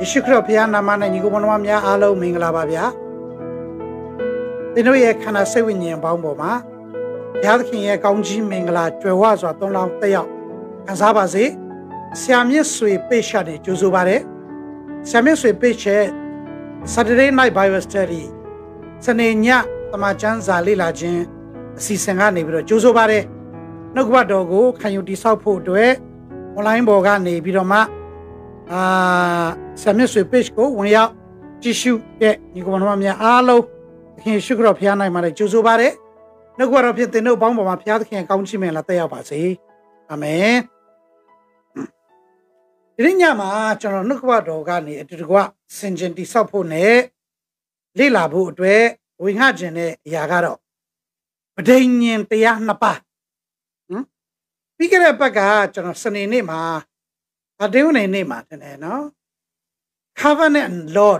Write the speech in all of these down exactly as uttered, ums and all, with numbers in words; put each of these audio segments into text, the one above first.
ရှုခရစ်ဘုရားနာမနဲ့ညီကိုမောင်နှမများအားလုံးမင်္ဂလာပါဗျာသင်တို့ရဲ့ခန္ဓာစိတ်ဝိညာဉ်ပေါင်းပေါ်မှာဘုရားသခင်ရဲ့ကောင်းကြီးမင်္ဂလာကြွယ်ဝစွာသုံးလောင်းတက်ရောက်ခံစားပါစေဆရာမြင့်ဆွေပိတ်ရှာနေကြိုဆိုပါရစေဆရာမြင့်ဆွေပိတ်ရဲ့ Saturday Night Bible Study စနေညတမန်ကျမ်းစာလေ့လာခြင်းအစီအစဉ်ကနေပြီးတော့ကြိုဆိုပါရစေနှုတ်ကပတ်တော်ကိုခံယူတည်ဆောက်ဖို့အတွက် online ပေါ်ကနေပြီးတော့မှအာဆာမြင့်ဆွေ page ကိုဝင်ရောက်ကြည့်ရှုတဲ့ညီကောင်မများအားလုံးသခင်ရှုခရစ်ဘုရား၌မှာလည်းကြိုဆိုပါရစေနှုတ်ကပတ်တော်ဖြင့်သင်တို့ပေါင်းပေါ်မှာဘုရားသခင်ကောင်းချီးမင်္ဂလာတက်ရောက်ပါစေအာမင်ဒီညမှာကျွန်တော်နှုတ်ကပတ်တော်ကနေအတူတကွစင်ကြင်တည်ဆောက်ဖို့နဲ့လေ့လာဖို့အတွက်ဝေငှခြင်းတဲ့အရာကတော့ပဋိညာဉ်တရားနှစ်ပါးဟမ်ပြီးခဲ့တဲ့ဘက်ကကျွန်တော်စနေနေ့မှာအတေးဝင်နေ့မှာတဲ့နော် Covenant and Lord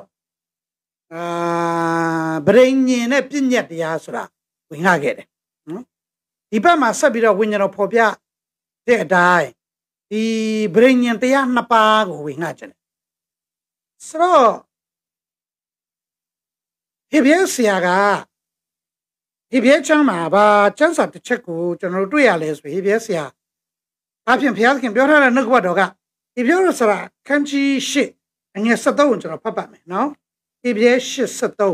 အာဗြိဉ္ဉ်နဲ့ပြည့်ညတ်တရားဆိုတာဝင်ငှခဲ့တယ်နော်ဒီဘက်မှာဆက်ပြီးတော့ဝိညာဉ်တော်ဖော်ပြတဲ့အတိုင်းဒီဗြိဉ္ဉ်တရားနှစ်ပါးကိုဝင်ငှကြတယ်ဆိုတော့ဒီပြည့်ဆရာကဒီပြည့်ချမ်းမှာဗာကျမ်းစာတစ်ချက်ကိုကျွန်တော်တို့တွေ့ရလဲဆိုဒီပြည့်ဆရာအပြင်ဘုရားသခင်ပြောထားတဲ့နှုတ်ကပတ်တော်ကဒီပြောရစရာခန်းကြီးရှစ်အငယ်၁၃ကိုကျွန်တော်ဖတ်ပါမယ်နော်ဒီပြည့်ရှစ်၁၃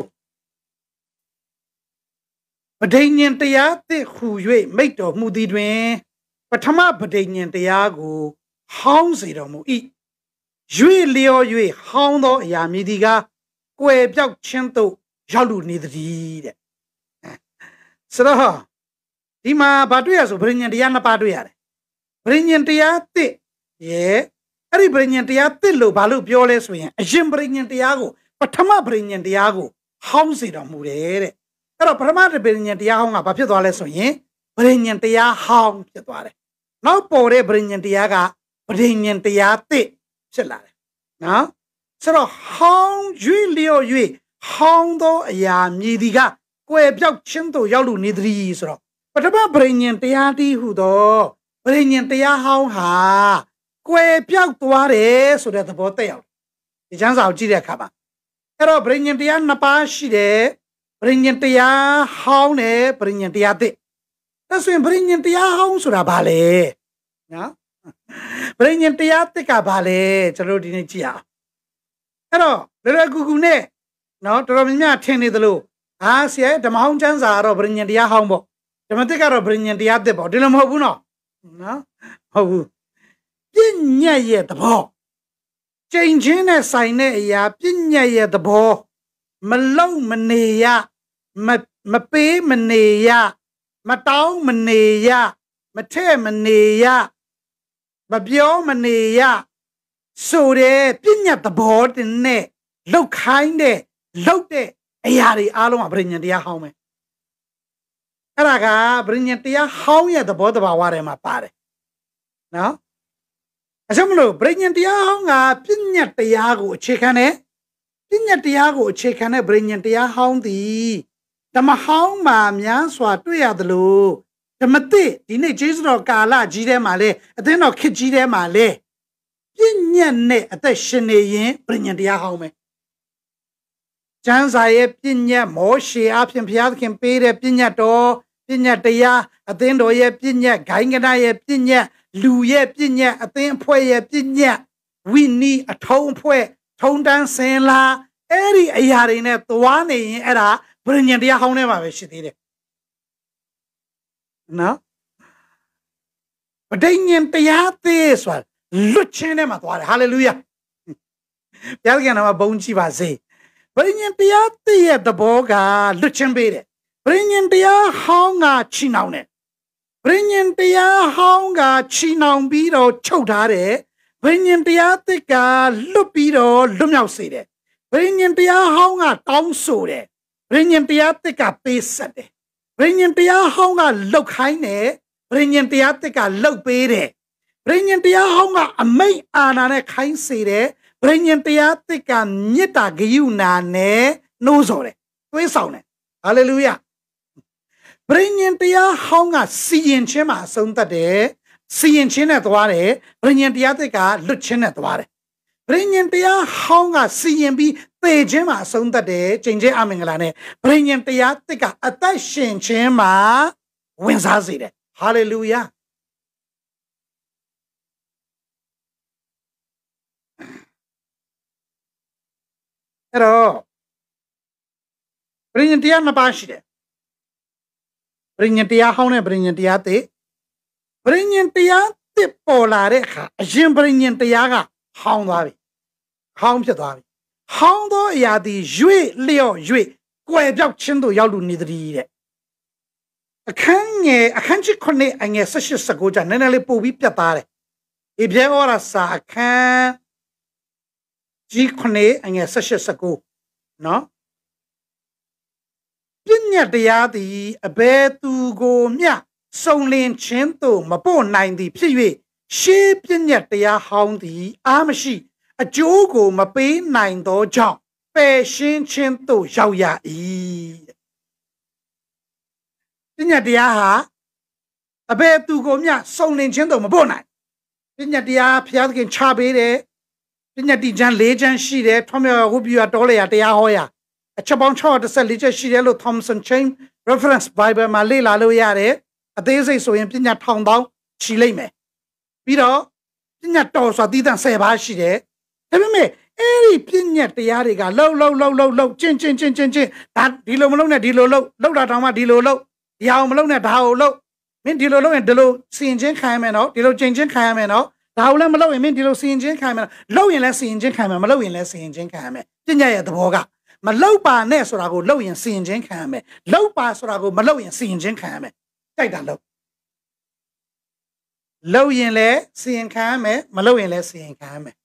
ပဋိညာဉ်တရားသစ်ဟူ၍မိတ်တော်မူသည်တွင်ပထမပဋိညာဉ်တရားကိုဟောင်းစေတော်မူ၏ရွေလျော်၍ဟောင်းသောအရာမည်သည်ကားကွယ်ပြောက်ခြင်းသို့ရောက်လူနေသည်တဲ့ဆိုတော့ဒီမှာဗာတွေ့ရဆိုပဋိညာဉ်တရားနှစ်ပါးတွေ့ရတယ်ပဋိညာဉ်တရားသစ်ရဲ့အဲ့ဒီပဋိညာဉ်တရားသစ်လို့ဘာလို့ပြောလဲဆိုရင်အရင်ပဋိညာဉ်တရားကိုပထမပဋိညာဉ်တရားကိုဟောင်းစေတော်မူတယ်တဲ့အဲ့တော့ပထမပဋိညာဉ်တရားဟောင်းကဘာဖြစ်သွားလဲဆိုရင်ပဋိညာဉ်တရားဟောင်းဖြစ်သွားတယ်နောက်ပေါ်တဲ့ပဋိညာဉ်တရားကပဋိညာဉ်တရားသစ်ဖြစ်လာတယ်နော်ဆိုတော့ဟောင်းရွေ့လျော့၍ဟောင်းသောအရာမြည်သည်ကကွယ်ပြောက်ခြင်းသို့ရောက်လူနေသည်ဆိုတော့ပထမပဋိညာဉ်တရားတည်းဟူသောပဋိညာဉ်တရားဟောင်းဟာကွယ်ပြောက်သွားတယ်ဆိုတဲ့သဘောတက်ရောက်ဒီကျမ်းစာကိုကြည့်တဲ့အခါမှာအဲ့တော့ပဋိညာဉ်တရားနှစ်ပါးရှိတယ်ပဋိညာဉ်တရားဟောင်းနဲ့ပဋိညာဉ်တရားသစ်ဒါဆိုရင်ပဋိညာဉ်တရားဟောင်းဆိုတာဘာလဲနော်ပဋိညာဉ်တရားသစ်ကဘာလဲကျွန်တော်တို့ဒီနေ့ကြည့်အောင်အဲ့တော့လွယ်လွယ်ကူကူနဲ့နော်တော်တော်များများထင်နေသလိုအာဆရာဓမ္မဟောင်းကျမ်းစာကတော့ပဋိညာဉ်တရားဟောင်းပေါ့ဓမ္မသစ်ကတော့ပဋိညာဉ်တရားသစ်ပေါ့ဒီလိုမဟုတ်ဘူးနော်နော်ဟုတ်ဘူးပြည့်ညတ်ရဲ့သဘောကျင့်ချင်းနဲ့ဆိုင်တဲ့အရာပြည့်ညတ်ရဲ့သဘောမလုံမနေရမမပေးမနေရမတောင်းမနေရမထဲ့မနေရမပြောမနေရဆိုတဲ့ပြည့်ညတ်သဘောတင်နဲ့လောက်ခိုင်းတဲ့လောက်တဲ့အရာတွေအားလုံးကပဋိညာဉ်တရားဟောင်းပဲအဲ့ဒါကပဋိညာဉ်တရားဟောင်းရဲ့သဘောတဘာဝထဲမှာပါတယ်နော်အကြောင်းမလို့ပဋိညာဉ်တရားဟောင်းကပြည့်ညတ်တရားကိုအခြေခံတယ်ပြည့်ညတ်တရားကိုအခြေခံတဲ့ပဋိညာဉ်တရားဟောင်းသည်ဓမ္မဟောင်းမှာများစွာတွေ့ရသလိုဓမ္မသစ်ဒီနေ့ကျေးဇူးတော်ကာလကြီးထဲမှာလဲအသင်းတော်ခေတ်ကြီးထဲမှာလဲပြည့်ညတ်နဲ့အသက်ရှင်နေရင်ပဋိညာဉ်တရားဟောင်းပဲကျမ်းစာရဲ့ပြည့်ညတ်မောရှေအဖင်ဘုရားသခင်ပေးတဲ့ပြည့်ညတ်တော်ပြည့်ညတ်တရားအသင်းတော်ရဲ့ပြည့်ညတ်ဂိုင်းကနာရဲ့ပြည့်ညတ်လူရဲ့ပြည့်ညတ်အသင်းအဖွဲ့ရဲ့ပြည့်ညတ်ဝိနည်းအထုံးအဖွဲ့ထုံတန်းစင်လာအဲ့ဒီအရာတွေနဲ့သွားနေရင်အဲ့ဒါဗြိဉ္ဉ်တရားဟောင်းထဲမှာပဲရှိသေးတယ်နော်ပဋိညာဉ်တရားသေးဆိုတာလွတ်ချင်းထဲမှာသွားတယ်ဟာလေလုယာဘုရားခင်တော်မှာဘုန်းကြီးပါစေပဋိညာဉ်တရားသေးရဲ့သဘောကလွတ်ချင်းပေးတယ်ပဋိညာဉ်တရားဟောင်းကချီနှောင်တယ်ပဋိညာဉ်တရားဟောင်းကချီနှောင်ပြီးတော့ချုပ်ထားတယ်ပဋိညာဉ်တရားသစ်ကလွတ်ပြီးတော့လွတ်မြောက်စေတယ်ပဋိညာဉ်တရားဟောင်းကတောင်းဆိုတယ်ပဋိညာဉ်တရားသစ်ကပေးဆက်တယ်ပဋိညာဉ်တရားဟောင်းကလှုပ်ခိုင်းတယ်ပဋိညာဉ်တရားသစ်ကလှုပ်ပေးတယ်ပဋိညာဉ်တရားဟောင်းကအမိတ်အာဏာနဲ့ခိုင်းစေတယ်ပဋိညာဉ်တရားသစ်ကမေတ္တာဂရုဏာနဲ့နှိုးဆော်တယ်သွေးဆောင်တယ်ဟာလေလုယာပဋိညာဉ်တရားဟောင်းကစီရင်ခြင်းမှာအဆုံးသတ်တယ်စီရင်ခြင်းနဲ့သွားတယ်ပဋိညာဉ်တရားသစ်ကလွတ်ခြင်းနဲ့သွားတယ်ပရိညင်တရားဟောင်းကစီရင်ပြီးသေခြင်းမှာအဆုံးသတ်တယ်ကျင့်ခြင်းအမင်္ဂလာနဲ့ပရိညင်တရားတစ်ကအသက်ရှင်ခြင်းမှာဝင်စားစေတယ်ဟာလေလုယာအဲ့တော့ပရိညင်တရားနှစ်ပါးရှိတယ်ပရိညင်တရားဟောင်းနဲ့ပရိညင်တရားသစ်ပရိညင်တရားသစ်ပေါ်လာတဲ့အခါအရင်ပရိညင်တရားကဟောင်းသွားပြီဟောင်းဖြစ်သွားပြီဟောင်းသောအရာသည်ရွေ့လျော့ရွေ့ကွယ်ပြောက်ခြင်းသို့ရောက်လူနေသည်တဲ့အခန်းငယ်အခန်းကြီးခုနှစ်အငယ်၁၈ ၁၉ကျနည်းနည်းလေးပို့ပြီးပြတ်သားတယ်ဧပြေဩရစာအခန်းကြီးခုနှစ်အငယ်၁၈ ၁၉နော်ပညာတရားသည်အဘယ်သူကိုမျှစုံလင်ခြင်းသို့မပို့နိုင်သည်ဖြစ်၍ရှေးပညာတရားဟောင်းသည်အားမရှိအကျိုးကိုမပေးနိုင်သောကြောင့်ပယ်ရှင်းခြင်းသို့ရောက်ရ၏ပညာတရားဟာအဘယ်သူကိုမျှစုံလင်ခြင်းသို့မပို့နိုင်ပညာတရားဘုရားသခင်ချပေးတယ်ပညာတိကျမ်း၄ကျမ်းရှိတယ်ထွန်းမြော်ဝုပြရတော်လေရတရားဟောရအချက်ပေါင်း၆၁၄ချက်ရှိတယ်လို့ Thompson Chain Reference Bible မှာလေ့လာလို့ရတယ်အသေးစိတ်ဆိုရင်ပညာထောင်ပေါင်းချီလိမ့်မယ်ပြီးတော့ပညာတော်ဆိုတာတည်တံ့၁၀ပါးရှိတယ်ဒါပေမဲ့အဲ့ဒီပညာတရားတွေကလှုပ်လှုပ်လှုပ်လှုပ်လှုပ်ကျင့်ကျင့်ကျင့်ကျင့်ကျင့်ဒါဒီလိုမလုပ်နဲ့ဒီလိုလှုပ်လှုပ်တာတောင်မှဒီလိုလှုပ်ဒီအောင်မလုပ်နဲ့ဒါကိုလှုပ်မင်းဒီလိုလုပ်ရင်ဒီလိုစီရင်ချင်းခံရမယ်နော်ဒီလိုကျင့်ချင်းခံရမယ်နော်ဒါကိုလည်းမလုပ်ရင်မင်းဒီလိုစီရင်ချင်းခံရမယ်လုပ်ရင်လည်းစီရင်ချင်းခံရမယ်မလုပ်ရင်လည်းစီရင်ချင်းခံရမယ်ပညာရဲ့သဘောကမလုပ်ပါနဲ့ဆိုတာကိုလုပ်ရင်စီရင်ချင်းခံရမယ်လုပ်ပါဆိုတာကိုမလုပ်ရင်စီရင်ချင်းခံရမယ်တိုက်တာလုပ်လုပ်ရင်လည်းစီရင်ခံရမယ်မလုပ်ရင်လည်းစီရင်ခံရမယ်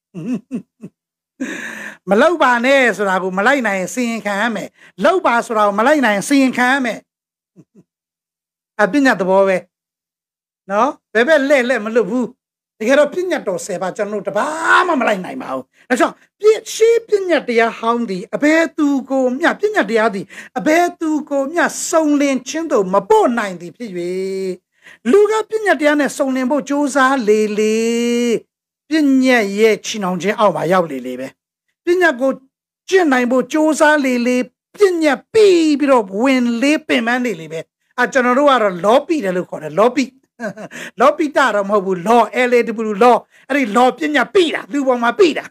မလုပ်ပါနဲ့ဆိုတာကိုမလိုက်နိုင်ရင်စီရင်ခံရမယ်လုပ်ပါဆိုတာကိုမလိုက်နိုင်ရင်စီရင်ခံရမယ်အပညာသဘောပဲနော်ဘယ်ဘက်လက်လက်မလွတ်ဘူးတကယ်တော့ပညာတော်၁၀ပါးကျွန်တော်တို့တပါးမှမလိုက်နိုင်ပါဘူးဒါကြောင့်ပြည့်ရှိပညာတရားဟောင်းသည်အဘယ်သူကိုမျှပညာတရားသည်အဘယ်သူကိုမျှစုံလင်ခြင်းသို့မပို့နိုင်သည်ဖြစ်၍လူကပညာတရားနဲ့စုံလင်ဖို့ကြိုးစားလေလေပညာရဲ့ချီနှောင်ခြင်းအောက်မှာရောက်လေလေပဲပညာကိုကျင့်နိုင်ဖို့ကြိုးစားလေလေပညာပြီးပြီးတော့ဝင်လေးပင်ပန်းနေလေပဲအဲကျွန်တော်တို့ကတော့လောပီတယ်လို့ခေါ်တယ်လောပီလောပီတာတော့မဟုတ်ဘူးလော L A W လောအဲ့ဒီလောပညာပြီးတာလူပေါ်မှာပြီးတာ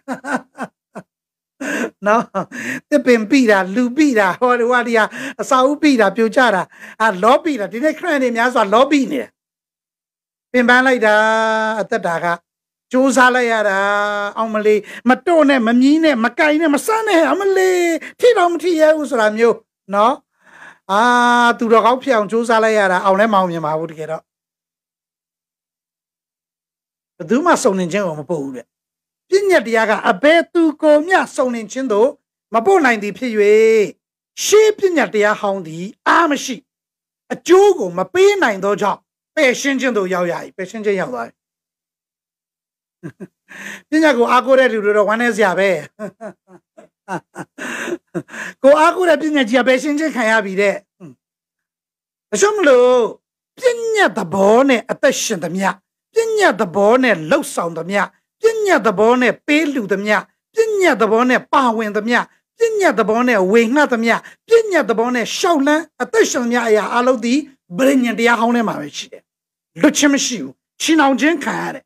နော်တပင်ပြီးတာလူပြီးတာဟောဒီဝါဒီဟာအစာဥပြီးတာပြိုကျတာအာလောပြီးတာဒီနေ့ခရစ်နေများစွာလောပြီးနေတယ်ပင်ပန်းလိုက်တာအသက်တာကကြိုးစားလိုက်ရတာအောင်မလေးမတော့နဲ့မမြီးနဲ့မကင်နဲ့မစမ်းနဲ့အမလေးထိတော့မထိရဘူးဆိုတာမျိုးနော်အာသူတော်ကောင်းဖြစ်အောင်ကြိုးစားလိုက်ရတာအောင်လဲမအောင်မြင်ပါဘူးတကယ်တော့ဘယ်သူမှစုံလင်ခြင်းကိုမပို့ဘူးတဲ့ပညာတရားကအဘယ်သူကိုမျှစုံလင်ခြင်းတို့မပို့နိုင်သည်ဖြစ်၍ရှေးပညာတရားဟောင်းသည်အားမရှိအကျိုးကိုမပေးနိုင်သောကြောင့်ပယ်ရှင်းခြင်းတို့ရောက်ရ၏ပယ်ရှင်းခြင်းရောက်သွားပြီပညာကိုအားကိုးတဲ့လူတွေတော့ဝမ်းနည်းစရာပဲကိုအားကိုးတဲ့ပညာကြီးကပယ်ရှင်းခြင်းခံရပြီတဲ့အရှုံးမလို့ပညာသဘောနဲ့အသက်ရှင်သမျှပညာသဘောနဲ့လှုပ်ဆောင်သမျှပညာသဘောနဲ့ပေးလှူသမျှပညာသဘောနဲ့ပါဝင်သမျှပညာသဘောနဲ့ဝေငှသမျှပညာသဘောနဲ့ရှောက်လန်းအသက်ရှင်သမျှအရာအလုံးသည်ဗြိဉ္ဉ်တရားဟောင်းထဲမှာပဲရှိတယ်လွတ်ခြင်းမရှိဘူးချီနှောင်ခြင်းခံရတယ်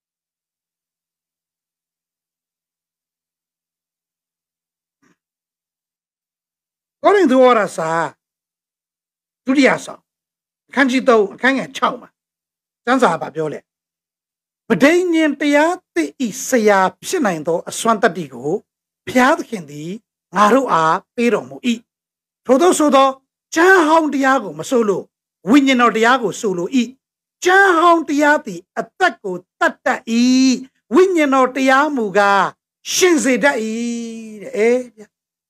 ကိုရိန္သုဩဝါဒစာဒုတိယဆောင်အခန်းကြီး၃အခန်းငယ်၆မှာကျမ်းစာကပြောလဲပဋိညာဉ်တရားသစ်ဤဆရာဖြစ်နိုင်သောအစွမ်းတတ္တိကိုဘုရားသခင်သည်ငါတို့အားပေးတော်မူ၏ထို့သောဆိုသောကျမ်းဟောင်းတရားကိုမဆိုလို့ဝိညာဉ်တော်တရားကိုဆိုလို၏ကျမ်းဟောင်းတရားသည်အသက်ကိုတတ်တတ်၏ဝိညာဉ်တော်တရားမူကားရှင်စေတတ်၏တဲ့အဲဗျ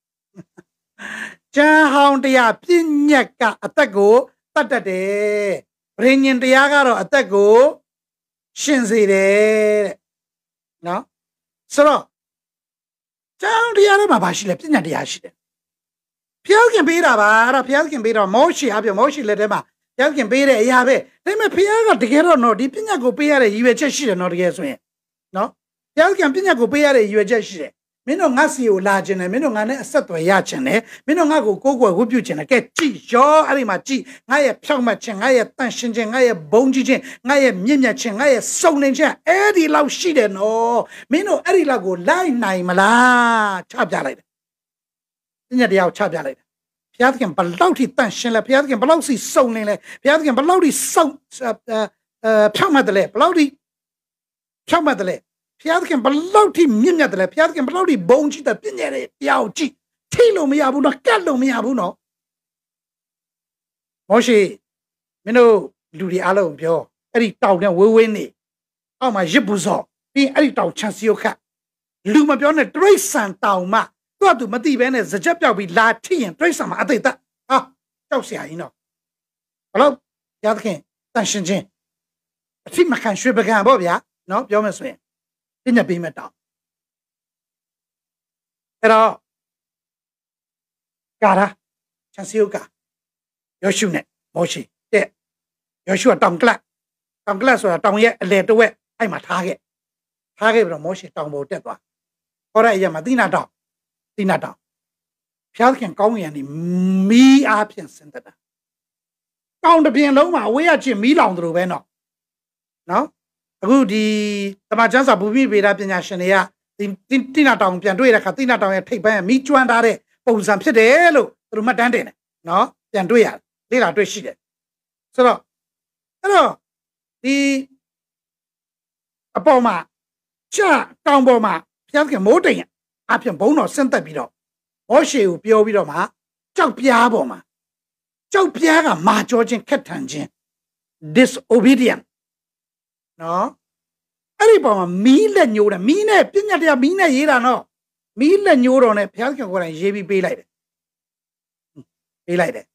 ကျမ်းဟောင်းတရားပြည့်ညက်ကအသက်ကိုတတ်တတ်တယ်ဗြိဉ္ဉ်တရားကတော့အသက်ကိုရှင်စေတယ်တဲ့နော်ဆိုတော့ကျမ်းဟောင်းတရားထဲမှာဘာရှိလဲပြည့်ညက်တရားရှိတယ်ဘုရားခင်ပေးတာပါအဲ့ဒါဘုရားခင်ပေးတော့မောရှိအပြမောရှိလက်ထဲမှာဘုရားခင်ပေးတဲ့အရာပဲဒါပေမဲ့ဘုရားကတကယ်တော့နော်ဒီပြည့်ညက်ကိုပေးရတဲ့ရည်ရွယ်ချက်ရှိတယ်နော်တကယ်ဆိုရင်နော်ဘဘုရားသခင်ပညာကိုပေးရတဲ့ရွယ်ချက်ရှိတယ်မင်းတို့ငါစီကိုလာခြင်းနဲ့မင်းတို့ငါနဲ့အဆက်အသွယ်ရခြင်းနဲ့မင်းတို့ငါကိုကိုးကွယ်ဝတ်ပြုခြင်းနဲ့ကဲကြည်ရောအဲ့ဒီမှာကြည်ငါရဲ့ဖြောင့်မတ်ခြင်းငါရဲ့တန်ရှင်းခြင်းငါရဲ့ဘုံကြီးခြင်းငါရဲ့မြင့်မြတ်ခြင်းငါရဲ့စုံလင်ခြင်းအဲ့ဒီလောက်ရှိတယ်နော်မင်းတို့အဲ့ဒီလောက်ကိုလိုက်နိုင်မလားချပြလိုက်တယ်ပညာတရားကိုချပြလိုက်တယ်ဘုရားသခင်ဘလောက်ထိတန်ရှင်းလဲဘုရားသခင်ဘလောက်စီစုံလင်လဲဘုရားသခင်ဘလောက်ထိစုံအဲဖြောင့်မတ်တယ်လဲဘလောက်ထိဖြောင့်မတ်တယ်လဲဘုရားသခင်ဘလောက်ထိမြင့်မြတ်တယ်လဲဘုရားသခင်ဘလောက်ထိဘုံကြီးတဲ့ပညာရဲ့တရားကိုကြည့်ထိလို့မရဘူးနော်ကတ်လို့မရဘူးနော်မောရှေမင်းတို့လူတွေအားလုံးပြောအဲ့ဒီတောင်နဲ့ဝေးဝေးနေအောက်မှာရစ်ပူစော်ပြီးအဲ့ဒီတောင်ချန်စီယိုခတ်လူမပြောနဲ့တရိတ်ဆန်တောင်မှသူ့အတူမသိဘဲနဲ့စကြက်ပြောက်ပြီးလာထိရင်တရိတ်ဆန်မှာအသိသက်ဟာကြောက်စရာကြီးနော်ဘလို့ဘုရားသခင်တန်ရှင်းခြင်းအထိမခံရွှေပကံပေါ့ဗျာနော်ပြောမယ်ဆိုရင်ပညာပေးမဲ့တောင်အဲ့တော့ကာရာချန်စီယိုကာယောရှုနဲ့မောရှေတဲ့ယောရှုကတောင်ကလတ်တောင်ကလတ်ဆိုတာတောင်ရဲ့အလယ်တဝက်အဲ့မှာထားခဲ့ထားခဲ့ပြီးတော့မောရှေတောင်ပေါ်တက်သွားဟောရအရာမှာတိနာတောင်တိနာတောင်ဖျားခင်ကောင်းကင်ကနေမီးအားဖြင့်ဆင်းသက်တာတောင်တစ်ပြင်လုံးမှာအဝေးရချင်းမီးလောင်တယ်လို့ပဲနော်နော်အခုဒီတမန်ကျမ်းစာဘူမိဗေဒပညာရှင်တွေကဒီတိနာတောင်ပြန်တွေ့တဲ့အခါတိနာတောင်ရဲ့ထိပ်ပိုင်းကမီးကျွမ်းထားတဲ့ပုံစံဖြစ်တယ်လို့သူတို့မှတ်တမ်းတင်တယ်နော်ပြန်တွေ့ရတယ်လေ့လာတွေ့ရှိတယ်ဆိုတော့အဲ့တော့ဒီအပေါ်မှာချတောင်ပေါ်မှာဘုရားခင်မိုးတိမ်အပြင်ဘုံတော်ဆင်းသက်ပြီးတော့မောရှေကိုပြောပြီးတော့မှကြောက်ပြားပေါ်မှာကြောက်ပြားကမာကြောခြင်းခက်ထန်ခြင်း disobedient နော်အဲ့ဒီပေါ်မှာမီးလက်ညိုးတယ်မီးနဲ့ပညာတရားမီးနဲ့ရေးတာနော်မီးလက်ညိုးတော်နဲ့ဘုရားခင်ကိုယ်တိုင်ရေးပြီးပေးလိုက်တယ်ပေးလိုက်တယ်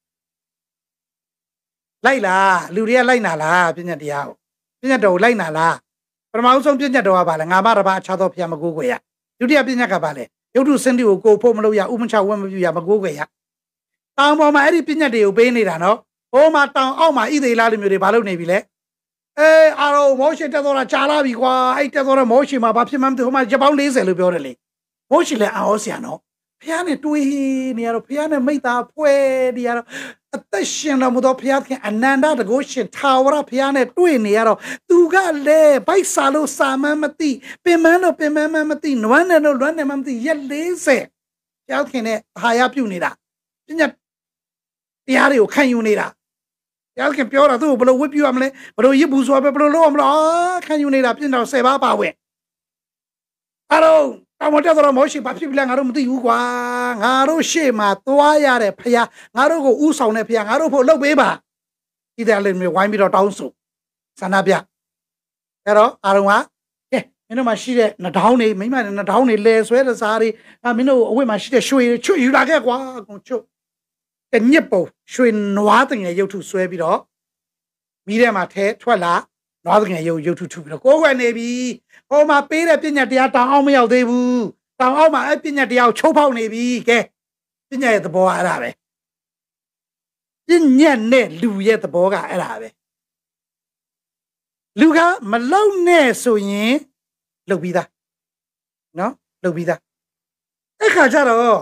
လိုက်လားလူတွေကလိုက်နာလားပညာတရားကိုပညာတော်ကိုလိုက်နာလားပထမဆုံးပညာတော်ကဘာလဲငါမတပါအခြားသောဘုရားမကိုးကွယ်ရဒုတိယပညာကဘာလဲရုပ်တုစင်တီကိုကိုဖို့မလုပ်ရဥမချဝတ်မပြုရမကိုးကွယ်ရတောင်ပေါ်မှာအဲ့ဒီပညာတွေကိုပေးနေတာနော်ဟိုမှာတောင်အောက်မှာဣသေလလူမျိုးတွေဘာလုပ်နေပြီလဲအေးအာရောမောရှေတက်တော်တာကြာလာပြီကွာအဲ့တက်တော်တဲ့မောရှေမှာဘာဖြစ်မှမသိဟိုမှာရက်ပေါင်း၄၀လို့ပြောတယ်လေမောရှေလည်းအော်ဆရာနော်ဖះနဲ့တွေးနေရတော့ဖះနဲ့မိသားဖွဲ့နေရတော့အသက်ရှင်တော်မူသောဖះခင်အနန္တတကုရှင်ထာဝရဖះနဲ့တွေးနေရတော့သူကလည်းဗိုက်စာလို့စာမန်းမသိပင်မန်းလို့ပင်မန်းမသိနွမ်းနဲ့လို့လွမ်းနဲ့မသိရက်၄၀ဖះခင်နဲ့အာဟာရပြုတ်နေတာပညာတရားတွေကိုခံယူနေတာဖះခင်ပြောတာသူ့ကိုဘယ်လိုဝတ်ပြုရမလဲဘယ်လိုရစ်ဘူးဆိုဘယ်လိုလုပ်ရမလဲခံယူနေတာပြင်တော်၁၀ပါးပါဝင်အားလုံးတောင်ပေါ်တက်တော့မောရှိဘာဖြစ်ပြီလဲငါတို့မသိဘူးကွာငါတို့ရှေ့မှာသွားရတဲ့ဖះငါတို့ကိုဥဆောင်တဲ့ဖះငါတို့ဖို့လှုပ်ပေးပါဒီတယ်လည်းမျိုးဝိုင်းပြီးတော့တောင်းဆိုဆန္ဒပြအဲ့တော့အားလုံးကကဲမင်းတို့မှာရှိတဲ့နှထောင်းတွေမိမနဲ့နှထောင်းတွေလဲဆွဲတဲ့စားတွေအာမင်းတို့အဝတ်မှာရှိတဲ့ရွှေချွတ်ယူလာခဲ့ကွာအကုန်ချွတ်ကညစ်ပုံရွှေနွားတငယ်ရုပ်ထုဆွဲပြီးတော့မိထဲမှာထဲထွက်လာနွားတငယ်ရုပ်ရုပ်ထုထုပြီးတော့ကိုယ်ွယ်နေပြီဟိုမှာပေးတဲ့ပညာတရားတောင်အောင်မရောက်သေးဘူးတောင်အောင်မှာအဲ့ပညာတရားကိုချိုးဖောက်နေပြီကဲပညာရဲ့သဘောကအဲ့ဒါပဲပညာနဲ့လူရဲ့သဘောကအဲ့ဒါပဲလူကမလုံနဲ့ဆိုရင်လှုပ်ပြီးသားနော်လှုပ်ပြီးသားအဲ့ခါကျတော့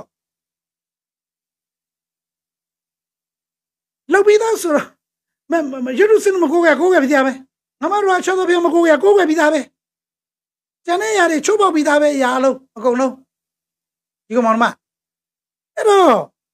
လှုပ်ပြီးသားဆိုတော့မမရွတ်စင်မကိုကကိုကပြီးသားပဲငါမတို့အချောတော့ပြမကိုကကိုကပြီးသားပဲကျန်တဲ့ຢာတွေချိုးပေါက်ပြီးသားပဲຢာအလုံးအကုန်လုံးဒီကောင်မအဲ့တော့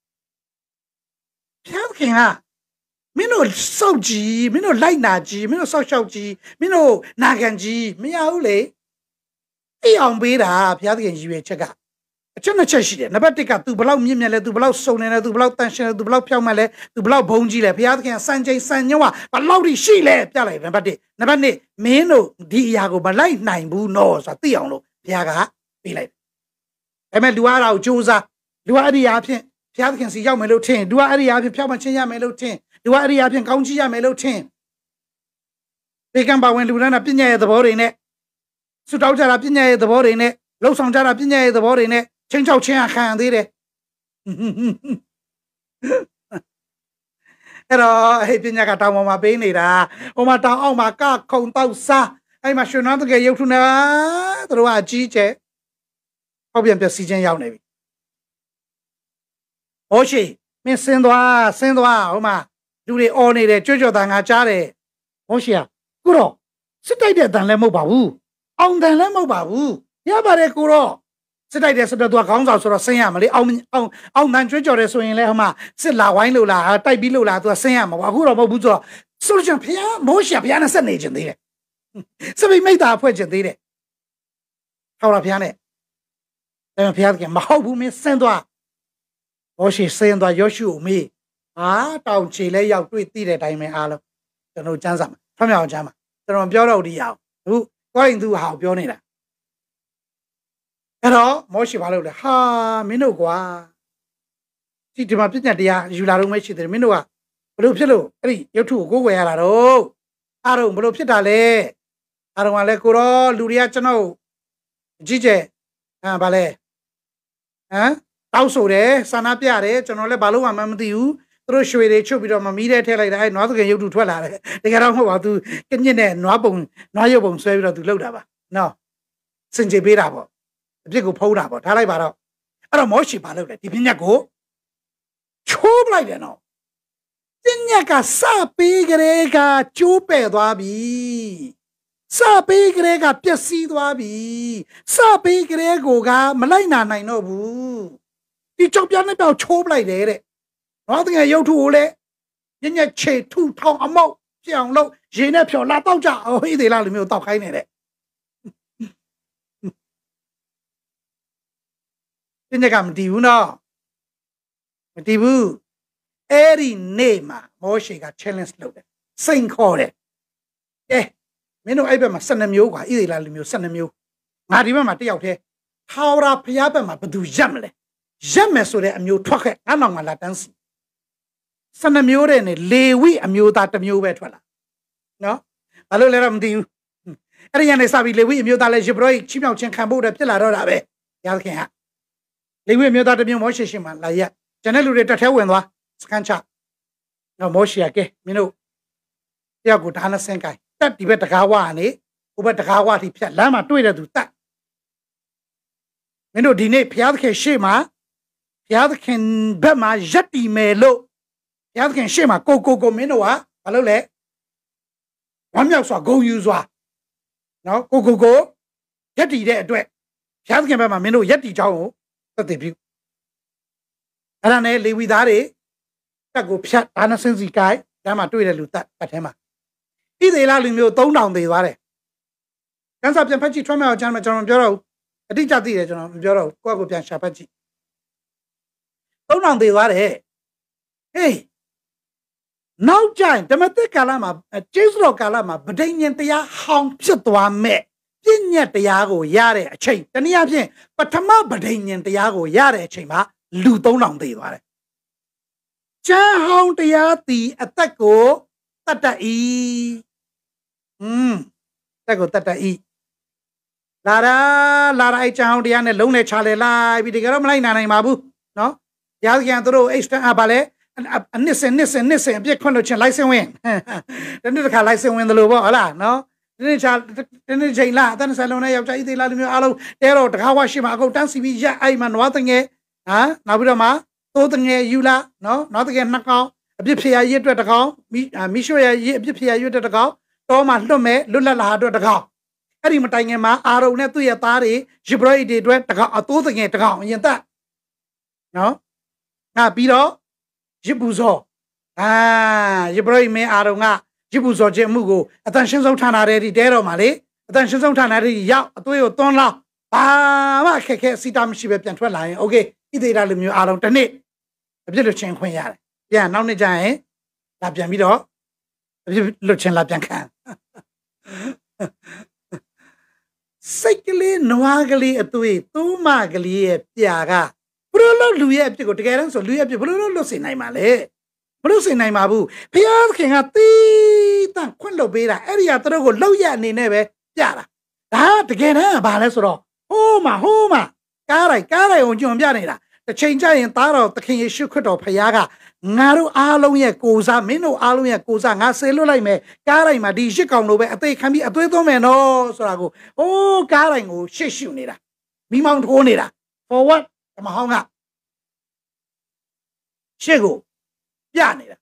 ဖျားခင်ကမင်းတို့စောက်ကြည့်မင်းတို့လိုက်နာကြည့်မင်းတို့စောက်ရှောက်ကြည့်မင်းတို့နာခံကြည့်မရဘူးလေအိမ်အောင်ပေးတာဖျားခင်ရည်ရွယ်ချက်ကအချက်နှစ်ချက်ရှိတယ်နံပါတ်တစ်က तू ဘလောက်မြင့်မြတ်လဲ तू ဘလောက်စုံနေလဲ तू ဘလောက်တန်ရှင်းလဲ तू ဘလောက်ဖြောင့်မတ်လဲ तू ဘလောက်ဘုံကြီးလဲဖျားခင်စံချိန်စံညွှန်းကဘလောက်ထိရှိလဲပြလိုက်နံပါတ်တစ်နံပါတ်နှစ်မင်းတို့ဒီအရာကိုမလိုက်နိုင်ဘူးနော်ဆိုတာသိအောင်လို့ဘုရားကပေးလိုက်တယ်ဒါပေမဲ့လူအားတာကိုစူးစမ်းလူအားအရာဖြင့်ဘုရားခင်စီရောက်မယ်လို့ထင်လူအားအရာဖြင့်ဖြောင့်မချင်းရမယ်လို့ထင်လူအားအရာဖြင့်ကောင်းချီးရမယ်လို့ထင်ဘေကံပါဝင်လူသားနာပညာရဲ့သဘောတွေနဲ့စွတောက်ကြတာပညာရဲ့သဘောတွေနဲ့လှုပ်ဆောင်ကြတာပညာရဲ့သဘောတွေနဲ့ချင်းချောက်ချင်းခံရသေးတယ်အဲ့တော့ဟဲ့ပညာကတောင်ပေါ်မှာပေးနေတာဟိုမှာတောင်အောက်မှာကခုံတောက်စားအဲ့မှာရွှေနွားတကယ်ရုပ်ထုနာသူတို့ကအကြီးကျယ်ဟောက်ပြန်ပြစီချင်းရောက်နေပြီဟောရှိမင်းဆင်းသွားဆင်းသွားဟိုမှာလူတွေအော်နေတယ်ကြွကြွတန်ငါကြားတယ်ဟောရှိကကိုတော့စစ်တိုက်တဲ့တန်လည်းမဟုတ်ပါဘူးအောင်တန်လည်းမဟုတ်ပါဘူးရပါတယ်ကိုတော့စစ်တိုက်တဲ့ဆိုတော့သူကခေါင်းဆောင်ဆိုတော့ဆင်းရမလေအောင်အောင်အောင်တန်ကြွကြွတယ်ဆိုရင်လည်းဟိုမှာစစ်လာဝိုင်းလို့လားတိုက်ပြီးလို့လားသူကဆင်းရမှာပေါ့အခုတော့မဟုတ်ဘူးဆိုတော့ဆိုလို့ချင်ဖျားမောရှိဖျားနဲ့ဆက်နေခြင်းသေးတယ်စပိမိတ်တာဖွဲ့ခြင်းသေးတယ်ဟောလာဖျားနဲ့အဲ့ဖျားကမဟုတ်ဘူးမင်းဆင်းသွားမောရှိဆင်းသွားယောရှုကိုမေးဟာတောင်ချေလဲရောက်တွေ့သိတဲ့အတိုင်းပဲအားလုံးကျွန်တော်စမ်းစာမှာဖတ်မြောက်စမ်းမှာကျွန်တော်ပြောတော့ဒီရအောင်အခုကိုရင်သူဟာပြောနေတာအဲ့တော့မောရှိဘာလုပ်လဲဟာမင်းတို့ကွာဒီဒီမှာပြည့်ညတ်တရားယူလာတော့မရှိသေးတယ်မင်းတို့ကဘလို့ဖြစ်လို့အဲ့ဒီရုပ်ထုကိုကိုးကွယ်ရတာတော့အားလုံးဘလို့ဖြစ်တာလဲအားလုံးကလည်းကိုတော့လူတွေကကျွန်တော်အကြီးကျယ်ဟမ်ဗာလဲဟမ်တောက်ဆိုတယ်ဆန္ဒပြတယ်ကျွန်တော်လည်းဘာလို့မှမသိဘူးသူတို့ရွှေတွေချုပ်ပြီးတော့မမီးတဲ့ထည့်လိုက်တာအဲ့နွားသခင်ရုပ်ထုထွက်လာတယ်တကယ်တော့မဟုတ်ပါဘူးသူကညစ်နဲ့နွားပုံနွားရုပ်ပုံဆွဲပြီးတော့သူလှုပ်တာပါနော်စင်ကြေပေးတာပေါ့အပြစ်ကိုဖုံးတာပေါ့ထားလိုက်ပါတော့အဲ့တော့မောရှိဘာလုပ်လဲဒီပညတ်ကိုချိုးပလိုက်တယ်နော်ပညတ်ကစပေးကြတဲ့ကကျိုးပဲ့သွားပြီစပေးကြတဲ့ကပျက်စီးသွားပြီစပေးကြတဲ့ကိုကမလိုက်နာနိုင်တော့ဘူးဒီကြောက်ပြားနဲ့ပြောက်ချိုးပလိုက်တယ်တဲ့နော်တကယ်ရုပ်ထုကိုလည်းညညချေထုထောင်အမောက်ဖြစ်အောင်လုပ်ရေနဲ့ဖြော်လာတော့ကြဟိသေးလားလူမျိုးတောက်ခိုင်းနေတဲ့ညညကမတီးဘူးနော်မတီးဘူးအဲ့ဒီနေ့မှာမောရှေက challenge လုပ်တယ်စိန်ခေါ်တယ်ကဲမင်းတို့အဲ့ဘက်မှာสิบနှစ်မျိုးကွာဣသေလလူမျိုးสิบနှစ်မျိုးငါဒီဘက်မှာတယောက်တည်းထာဝရဘုရားဘက်မှာဘယ်သူရက်မလဲရက်မယ်ဆိုတဲ့အမျိုးထွက်ခဲ့ငါနောက်မှာလာတန်းစီสิบနှစ်မျိုးတဲ့နဲ့လေဝိအမျိုးသားတစ်မျိုးပဲထွက်လာနော်ဘာလို့လဲတော့မသိဘူးအဲ့ဒီညနေစပြီးလေဝိအမျိုးသားလည်းယေဘရဟိချီးမြှောက်ခြင်းခံဖို့တည်းဖြစ်လာတော့တာပဲရသခင်ဟာလေဝိအမျိုးသားတစ်မျိုးမောရှေရှင်မှာလာရက်ကျန်တဲ့လူတွေတက်ထဲဝင်သွားစကန်ချနော်မောရှေကဲမင်းတို့တယောက်ကိုဒါနဲ့ဆင်းကိုင်းတက်ဒီဘက်တကားဝကနေဟိုဘက်တကားဝထိဖြတ်လမ်းမှာတွေ့တဲ့သူတက်မင်းတို့ဒီနေ့ဘုရားသခင်ရှေ့မှာဘုရားသခင်ဘက်မှာရက်တီမယ်လို့ဘုရားသခင်ရှေ့မှာကိုကိုကိုမင်းတို့ကဘာလုပ်လဲဝမ်းမြောက်စွာဂုဏ်ယူစွာနော်ကိုကိုကိုရက်တီတဲ့အတွက်ဘုရားသခင်ဘက်မှာမင်းတို့ရက်တီချောင်းကိုသက်သေပြုအဲ့ဒါနဲ့လေဝိသားတွေတက်ကိုဖြတ်ဒါနဲ့စင်စီကိုင်းလမ်းမှာတွေ့တဲ့လူတက်တက်ထဲမှာဣသေလလူမျိုးသုံးထောင်သေသွားတယ်။ကျန်းစာပြန်ဖတ်ကြည့်ထွန်းမြောက်ကျမ်းမှာကျွန်တော်ပြောတော့အတိအကျသိတယ်ကျွန်တော်မပြောတော့ကိုယ့်ကိုပြန်ရှာဖတ်ကြည့်သုံးထောင်သေသွားတယ်။ဟေးနောက်ကျရင်ဓမ္မသစ်ကာလမှာကျေးဇူးတော်ကာလမှာဗဒိညင်တရားဟောင်းဖြစ်သွားမဲ့ပြည့်ညက်တရားကိုရတဲ့အချိန်တနည်းအားဖြင့်ပထမဗဒိညင်တရားကိုရတဲ့အချိန်မှာလူသုံးထောင်သေသွားတယ်။ကျမ်းဟောင်းတရားတီအသက်ကိုတတ်တတ်ဤอืมတက်ကိုတတ်တတ်ဤလာရာလာရာအချောင်းတရားနဲ့လုံးနဲ့ချလဲလိုက်ပြီးတကယ်တော့မလိုက်နိုင်နိုင်ပါဘူးเนาะရားခင်သူတို့ extend အပါလဲအနစ်စင်နစ်စင်နစ်စင်အပြစ်ခွင့်လို့ချင်းလိုက်စင်ဝင်တနေ့တစ်ခါလိုက်စင်ဝင်တယ်လို့ပေါ့ဟုတ်လားเนาะဒီနေ့ချာဒီနေ့ချိန်လာအတန်းဆလုံးနဲ့ယောက်ျားဣသေလလူမျိုးအားလုံးတဲတော့တကားဝရှိမှာအကုန်တန်းစီပြီးရက်အဲ့မှာနွားတငယ်ဟာနောက်ပြီးတော့မှသိုးတငယ်ယူလာเนาะနွားတငယ်နှစ်ကောင်အပြစ်ဖြေရရအတွက်တကောင်မိမိရွှေရရအပြစ်ဖြေရရအတွက်တကောင်တော့မှလွတ်မဲ့လွတ်လပ်လာအတွက်တကောင်အဲ့ဒီမတိုင်ခင်မှာအာရုံနဲ့သူ့ရဲ့သားတွေယေဘရဟိတွေအတွက်တကောင်အသိုးတငယ်တကောင်အရင်သက်နော်ငါပြီးတော့ယေပူဇောအာယေဘရဟိမင်းအာရုံကယေပူဇောခြင်းမှုကိုအတန်ရှင်းဆုံးဌာနတွေတဲတော်မှာလေအတန်ရှင်းဆုံးဌာနတွေရောက်အသွေးကိုသွန်းလောင်းဘာမှခက်ခဲစီတာမရှိပဲပြန်ထွက်လာရင်โอเคဣသေလလူမျိုးအာရုံတစ်နေ့အပြစ်လွတ်ခြင်းခွင့်ရတယ်ပြန်နောက်နေ့ကျရင်လာပြန်ပြီးတော့အပြစ်လွတ်ခြင်းလာပြန်ခံစိတ်ကလေးနွားကလေးအသွေးသုံးမကလေးရဲ့ပြာကဘလို့လို့လူရဲ့အပြစ်ကိုတကယ်တမ်းဆိုလူရဲ့အပြစ်ဘလို့လို့လွတ်စေနိုင်မှာလဲမလွတ်စေနိုင်ပါဘူးဘုရားခင်ကတီးတန့်ခွင့်လုပ်ပေးတာအဲ့ဒီကသူတို့ကိုလောက်ရအနေနဲ့ပဲပြတာဒါတကယ်တမ်းကဘာလဲဆိုတော့ဟိုးမှာဟိုးမှာကားလိုက်ကားလိုက်အောင်ကြုံပြနေတာ The change in Taro, the King Shukuto, Payaga, Naru Aloya Goza, Mino Aloya Goza, Naselula, Garima, di Shikano, they can be a little man, oh, so I go, oh, Garango, Shishunida, me mount Honida. For what? I'm a hung up. Shego, Yanida.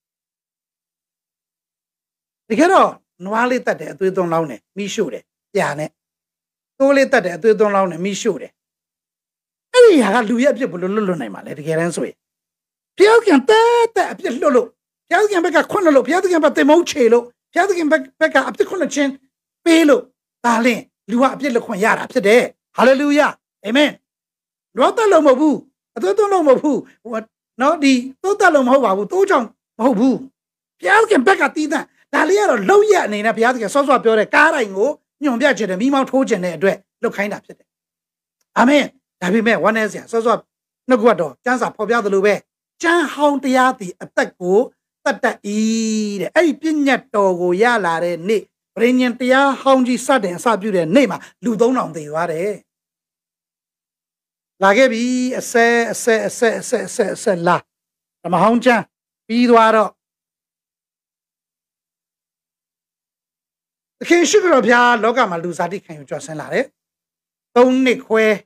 The Gero, no later there, we don't know it, me shoot it, Yane. No later there, we don't know it, me shoot it. Hey, I got Louis people, Lulu, let get answer. Piagan, that, Lulu. Piagan back a corner, Piagan back the mochelo, Piagan back up the corner chain, Pelo, darling, Lua, Pielo, Yard up today. Hallelujah. Amen. Rota Lomabu, I don't know who, what, not the total Lomo, Tojong, Mobu. Piagan back at Tina, Dalia, low yet, Nina Piagan, so I built a car and go, you know, Biajan and Mimo Tojan and Dre, look kind up today. Amen. Happy man, one is so so no good. Chance up for the other way. Chan how the yati attack go, but that eat a pinet go yala ne. Brilliant ya, houndy sudden subject name, Ludon on the ware. Lagabi, a say, say, say, say, say, say, la. From a hounja, be the The king sugar of ya, Logama Luzadi, can you just send la? Don't nick where.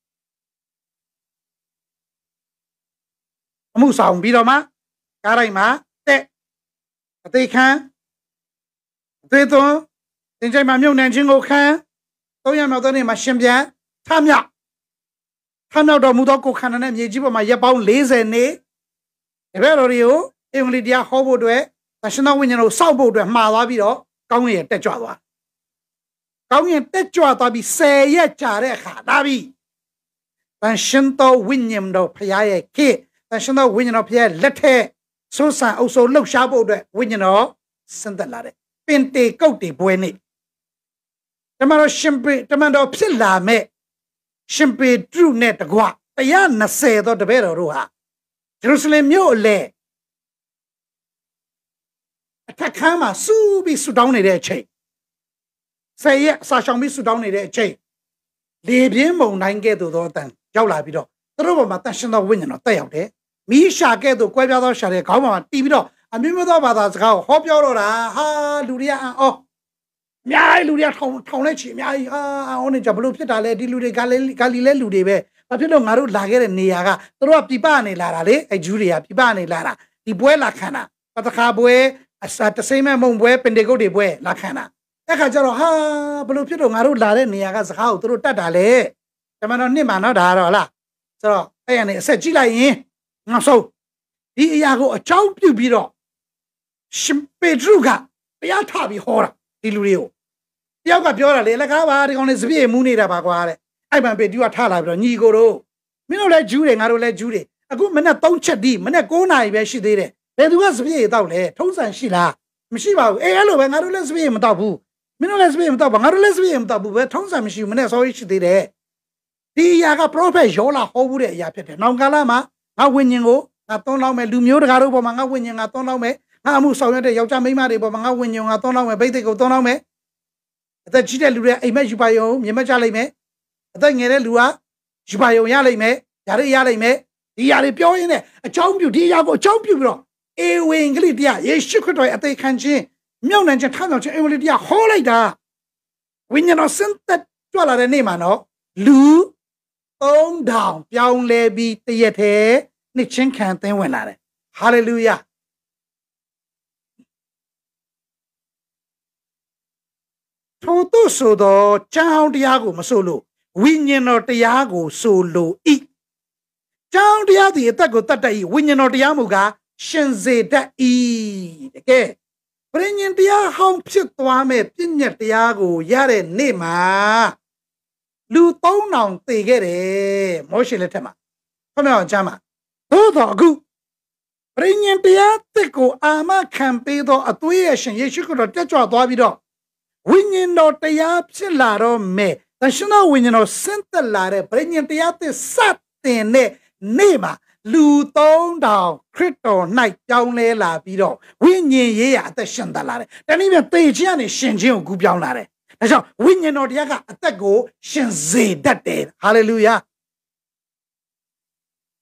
Musa Bidoma, Karaima, Te, they can. They don't. Then my new Nanjingo can. Toya Madoni Mashimia, Tamya. Tamya Mudoko Canan, Yajiba, my Yabon lazy ne. Everio, only dear Hobodwe, National Winner of Saubo, Malabido, going at Tejawa. Going at Tejawa, be say yet, Jareha, Dabi. Then Shinto William do Paya Kid. National winning of here, let her. Susan also look sharp over winning of Sandalare. Pente Cote Bueni. Tamaro Shimpe, Tamando Pilla me. Shimpe drew net the gua. Ayana said the better Ruha. Jerusalem Mule. Atakama, su be Sudan in their chain. Say yes, Sasha be Sudan in their chain. Leave him on nine get to the Dotan, Jolabido. The Robo National winning of Tail there. Misha get to Quabado Shari, come on, T V. I remember about us go, hope you're ha, Luria, oh, Mia Luria Tonachi, Mia, only Jabu Pitale, Dilude Galileo Lude, but you don't know Lager and Niaga, throw up the Bani Lara, a Julia, Pibani Lara, the Buela Cana, but the Cabue, at the same among web and they go the way, La Cana. Ecajaro, ha, Blupito, Maru Lare, Niaga's how through Tatale. The man on Nimano Darola. So, and said Gila. So, Iago a chow pubiro. Shimpedruga, the Atabi horror, Ilurio. Yaga Biora, Lagava on his way, Munida Baguare. I might bid you a Talab, Nigoro. Mino let Judy, I don't let Judy. A good man don't chat deep, man, go nigh where she did it. There was way down there, Tosan Shila. Mishiva, eh, hello, and I don't let's be him tabu. Mino let's be him tabu, I don't let's be him tabu, where Tosan Mishim, that's all she did it. The Yaga Prope, Jola, Howard, Yapet, Nangalama. I win you go. I don't know me. Lumio Garo, Manga winning. I don't know me. I move so that Yojami Mari, Manga winning. I don't know me. Bete go, don't know me. The Chita image by you, Yamajali me. The Nerelua, Jubayo Yale me, Yari Yale me, Yari Pio in it. A chomp you, Diago, chomp you, bro. A wing, Lydia, yes, she could at the country. Mion and Jatano, Emily, holy da. When you know, sent that Twala name, I know. Lou. Tone down, young lady, theatre, Nichin can't think when at it. Hallelujah. Toto sodo, chow diago masolo, winning or diago solo e. Chow diadi tago tatai, winning or diamuga, shenze da e. Okay. Bringing dia home pit to ame, pinya diago, yare nema. Lu tông nòng tì ghê để mỗi sự lệ mà không nào chả mà tôi thọ gu bây giờ bây giờ cô ama campaign đó ở tuổi ấy sinh yesu cô đó cho tôi biết đó Winning no te ya la ro me. Tashna winning no senta la re. Brenyan te ya te sat te ne nema. Lu tong dao crypto night down le la bi do. Winning ye ya te shanda la re. Tani me te chi ani shin chin ko gu pyaung la re. Da chao winning no dia ka atat ko shin ze dat de. Hallelujah.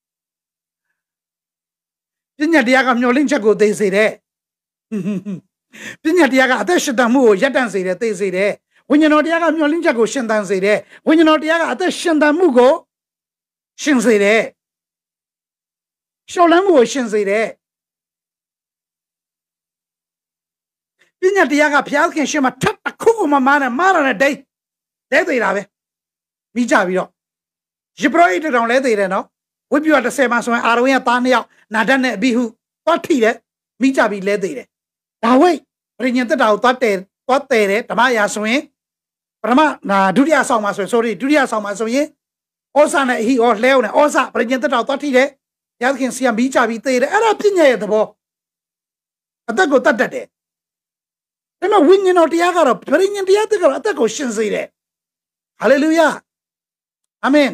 ပညာတရားကမျောလင့်ချက်ကိုသိစေတယ်ပညာတရားကအသက်ရှင်တန်မှုကိုရပ်တန့်စေတယ်သိစေတယ်ဝိညာဉ်တော်တရားကမျောလင့်ချက်ကိုရှင်သန်စေတယ်ဝိညာဉ်တော်တရားကအသက်ရှင်တန်မှုကိုရှင်စေတယ်ရှော်လန်းမှုကိုရှင်စေတယ်ပညာတရားကဘုရားခင်ရှင်မှာထပ်တစ်ခုကိုမမားနဲ့မားရတဲ့ဒိတ်လဲသေးတာပဲမိကြပြီးတော့ယေဘရဟိတောင်လဲသေးတယ်နော်ဝိပ္ပယတစ်ဆယ်မှာဆိုရင်အာရုံရဲ့သားနှစ်ယောက်နာဒတ်နဲ့အဘိဟုသွားထိတယ်မိကြပြီးလဲသေးတယ်ဒါဝိပရိညသက်တာကိုသွားတယ်သွားတယ်တယ်ဓမ္မရာဆိုရင်ပထမနာဒုတိယဆောင်မှာဆိုရင် sorry ဒုတိယဆောင်မှာဆိုရင်ဩဇာနဲ့အဟိဩလဲအောင်နဲ့ဩဇာပရိညသက်တာကိုသွားထိတယ်ဘုရားခင်ဆီကမိကြပြီးသေးတယ်အဲ့ဒါပညာရဲ့သဘောအသက်ကိုတတ်တတ်တယ်ဒါပေမဲ့ဝိညာဉ်တော်တရားကတော့ပရိညင်တရားတွေကတော့အသက်ကိုရှင်စေတယ်ဟာလေလုယာအာမင်